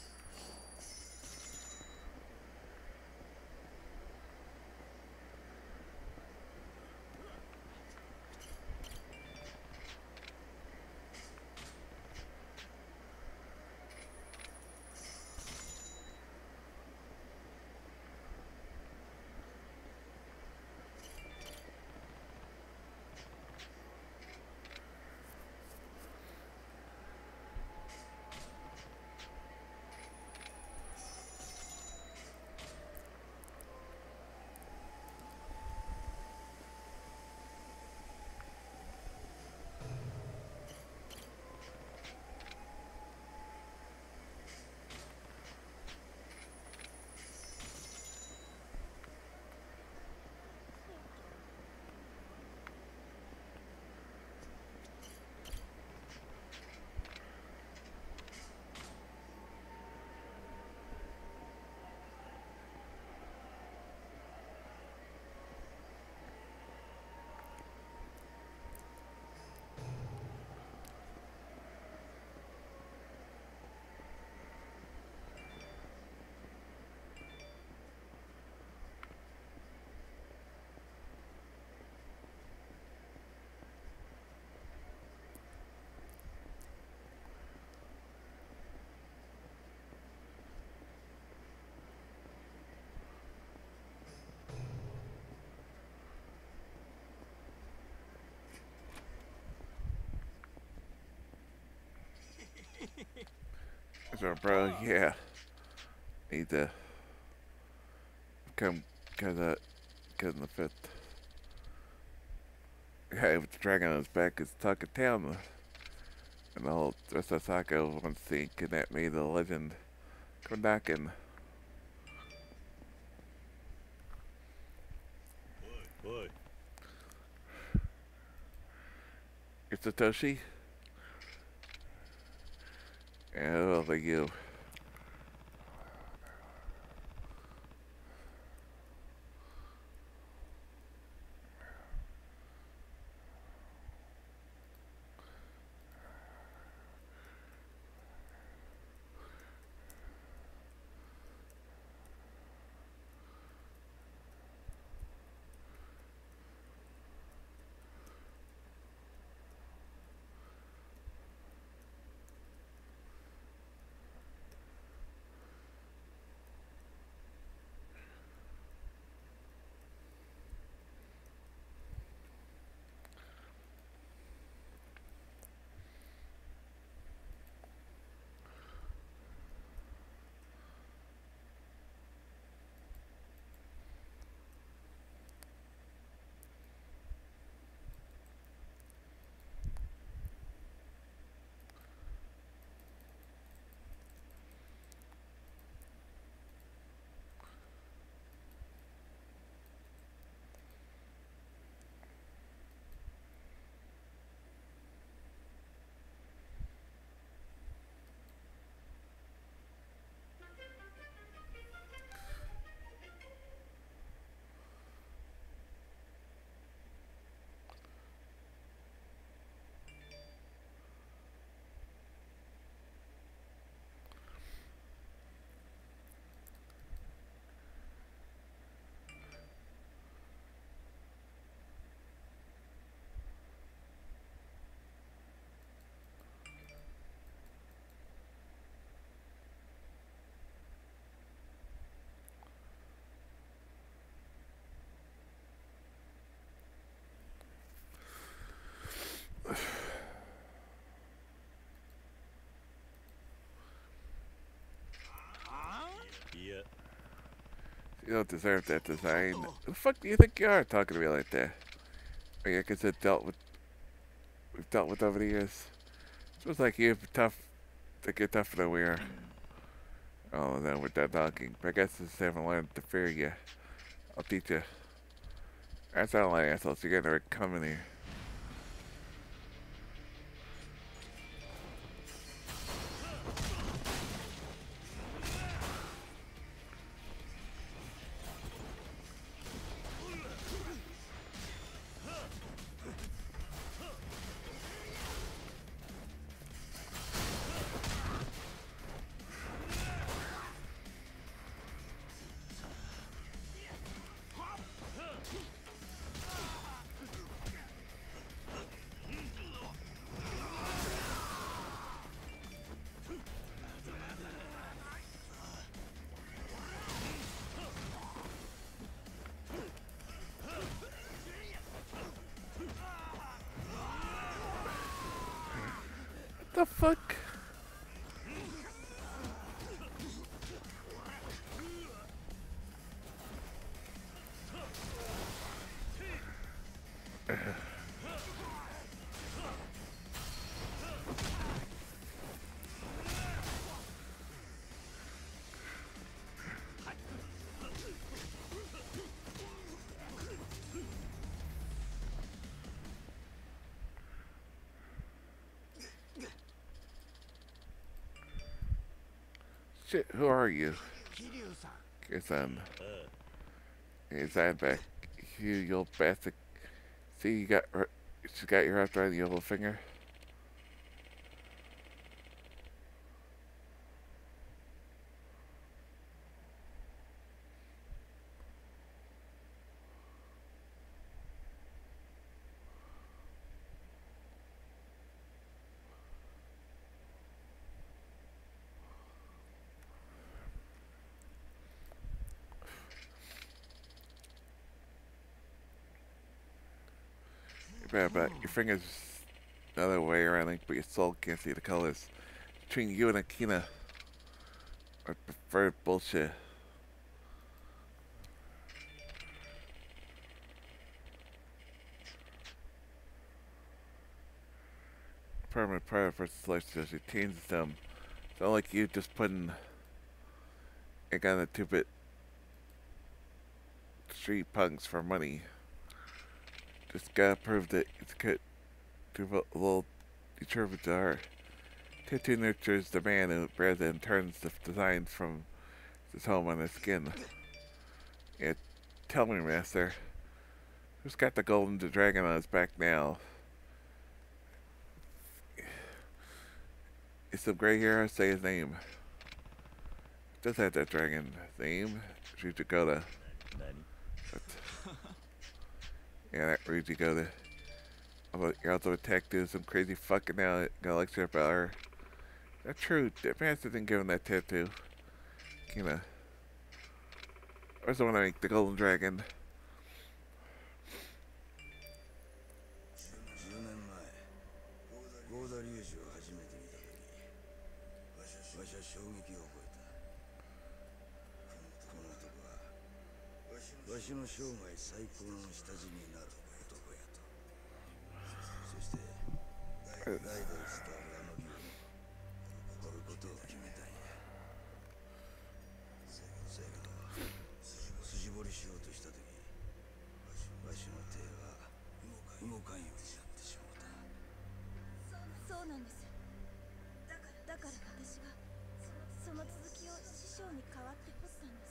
So, bro, yeah. Need to come get in the fifth. Guy with the dragon on his back is talking town. And the whole rest of the saga once they kidnap me, the legend come back and Oi. it's Satoshi. And I don't like you. Yeah. You don't deserve that design. Who the fuck do you think you are talking to me like that? I mean, like I said, we've dealt with over the years. It was like you're tough, think you're tougher than we are. Oh, and then we're done talking. But I guess since I haven't learned to fear you, I'll teach you. I sound like assholes. You're gonna come in here. The fuck? Shit, who are you? Kiryu-san. Is that back? You old bastard. See, she's got your wrapped around your little finger. Bad, but your finger's the other way around, like, but your soul can't see the colors. Between you and Akina, I prefer bullshit. permanent part of her selection. She changes them. It's not like you just putting it on a 2-bit street punks for money. Just gotta prove that it's good. Do a little determined to her. Tattoo nurtures the man who rather than turns the designs from his home on his skin. Yeah, tell me, master. Who's got the golden dragon on his back now? Is some gray hair? Say his name. Does have that dragon name? Ryuji-Goda. Yeah, that Ryuji-Goda. You're also attacked to some crazy fucking now. Got a lecture about her. That's true. That master didn't give him that tattoo. You know. Where's the one I make? The golden dragon. 10年前ゴーダ粒子を初めて見た時わしは衝撃を覚えた。この男はわしの生涯最高の下地になる男やと。そして代々伝わるあの竜を取ることを決めたんや。せやけど筋彫りしようとした時わしの手は動かんようになってしまった。 そうなんです。だから私がその続きを師匠に代わって彫ったんです。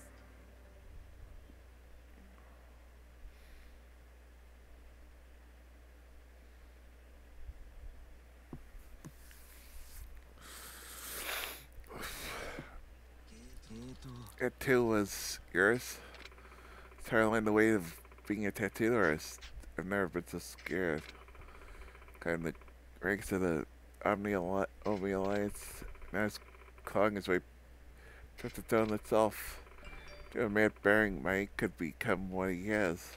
Tattoo was yours? Entirely in the way of being a tattoo artist. I've never been so scared. Kind of the ranks of the Omni Alliance. Now he's clawing his way towards the throne itself. To a man bearing might could become what he has.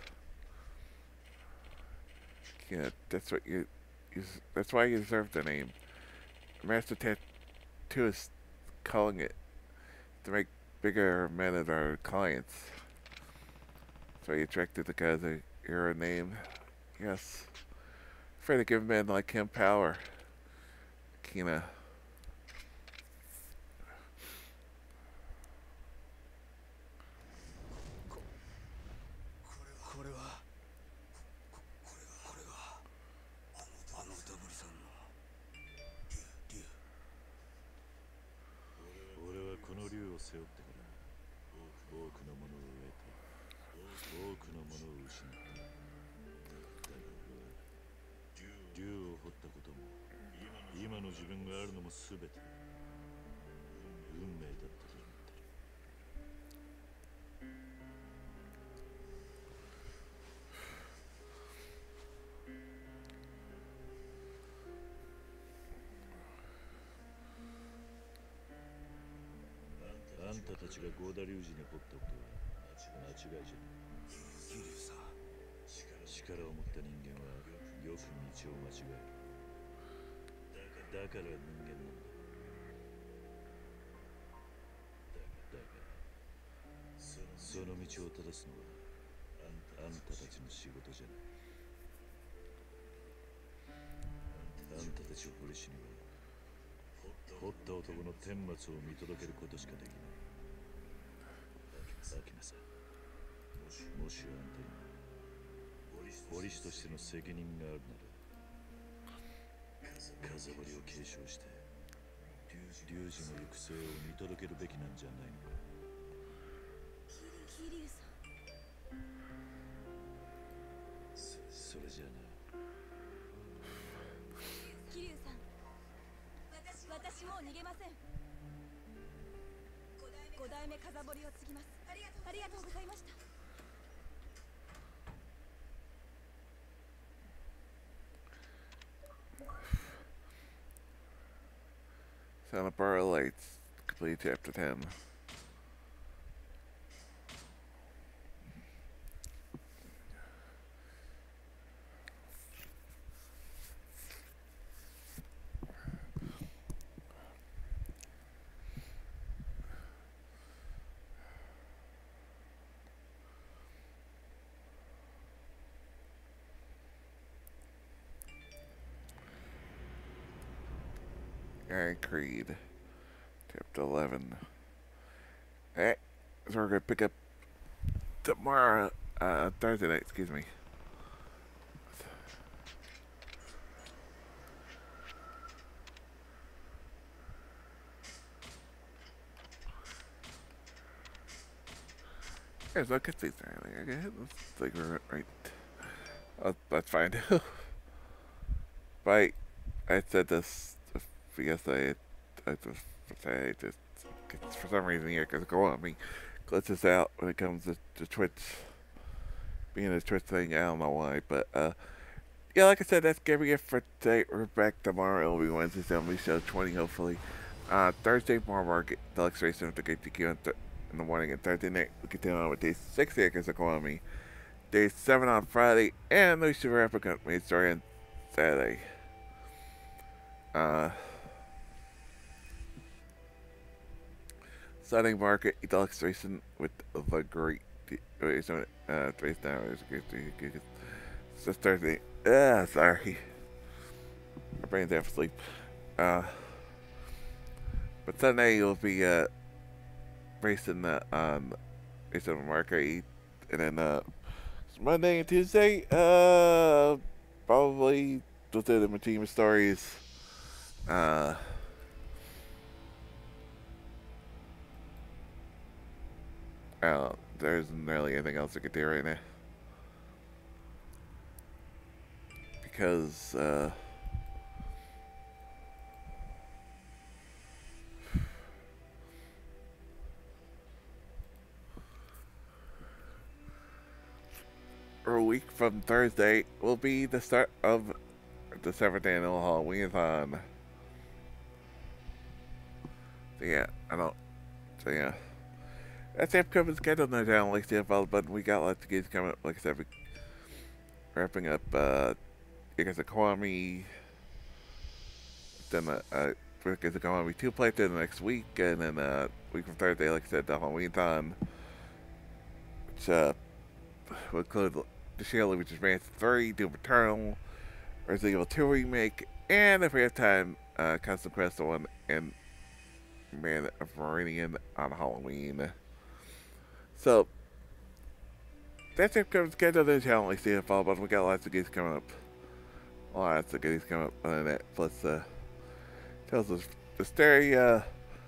Yeah, that's what that's why you deserve the name. Master Tattooist calling it to make bigger men of our clients. So you attracted the guy that you're a name. Yes. Afraid to give men like him power. Kina. 背負ってから多くのものを得て多くのものを失った。だが俺は竜を掘ったことも今の自分があるのも全て運命だったと思ってる。あんたたちがゴーダ粒子に掘ったことは間違いじゃない。 桐生さん、 力を持った人間はよく道を間違える。だから人間なんだ。だがその道を正すのはあんたたちの仕事じゃない。あんたたちを掘り死には掘った男の顛末を見届けることしかできない。アキナさん、もしあんたに彫り師としての責任があるなら風彫りを継承して龍二の行く末を見届けるべきなんじゃないのか。 桐生さん、 それじゃあな。 桐生さん、私もう逃げません。5代目風彫りを継ぎます。ありがとうございました。 Sound of Bar Lights, complete chapter 10. Iron Creed. Chapter 11. Alright, so we're gonna pick up tomorrow, Thursday night, excuse me. There's no cutscenes or anything. Okay, that's like right. Oh, that's fine. Right. I said this because I just for some reason here because go on me glitches out when it comes to Twitch being a Twitch thing. I don't know why, but yeah, like I said, that's gonna be it for today. We're back tomorrow. It'll be Wednesday, so it'll be show 20 hopefully. Thursday more market deluxe racing with the GTQ in the morning, and Thursday night we continue on with day 6 here because go on me. Day 7 on Friday, and we should wrap up main story on Saturday. Sunday market deluxe racing with the great race now. It's just Thursday. Sorry, my brain's half asleep. But Sunday you'll be racing on racing market, and then Monday and Tuesday probably we'll do the Majima stories. There isn't really anything else I could do right now. Because, a week from Thursday will be the start of the 7th annual Halloween-a-thon. So yeah, that's the upcoming schedule on the channel. Like the follow button. We got lots of games coming up. Like I said, wrapping up I guess a Kiwami, then I guess a Kiwami 2 playthrough the next week, and then week from Thursday, like I said, the Halloween-a-thon, which will include the Shield, which is Ransom 3, Doom Eternal, Resident Evil 2 remake, and if we have time, Custom Quest 1 and Man of Meridian on Halloween. So that's it. Comes schedule on the channel. Like see the follow button. We got lots of games coming up. Lots of games coming up on that. Plus tells us the story in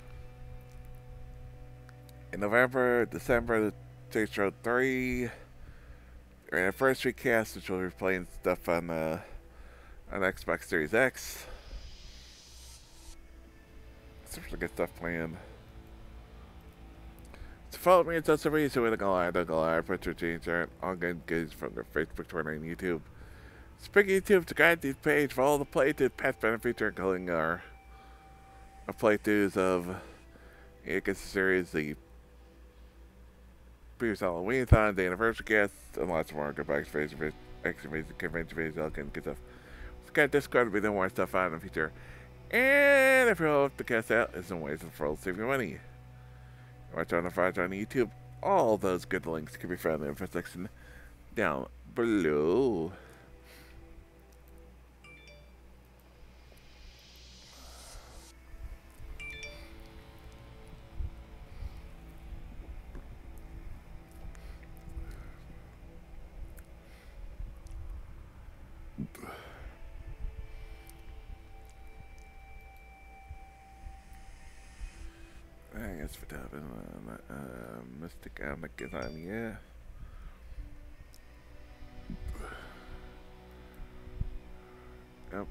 November, December, the Saints Row 3 our anniversary cast, which will be playing stuff on Xbox Series X. Some good stuff planned. So follow me on social media, so don't go live, put your change on all good goods from their Facebook, Twitter, and YouTube. Speaking of YouTube, to guide this page for all the playthroughs, past benefits, including our playthroughs of the series, the previous Halloween-a-thon, the anniversary cast, and lots more. Go back to extra convention videos, all kind of good stuff. So got Discord, we don't want stuff on in the future. And if you hope to cast out, it's some ways in the world to save your money. Watch on the Friday on YouTube. All those good links can be found in the info section down below. I guess for that, Mystic Amic is on, yeah. Yep.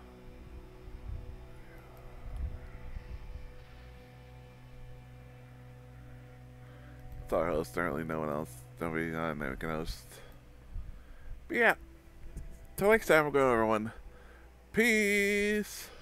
It's our host, apparently no one else, nobody on there can host. But yeah, till next time, we're going, everyone. Peace!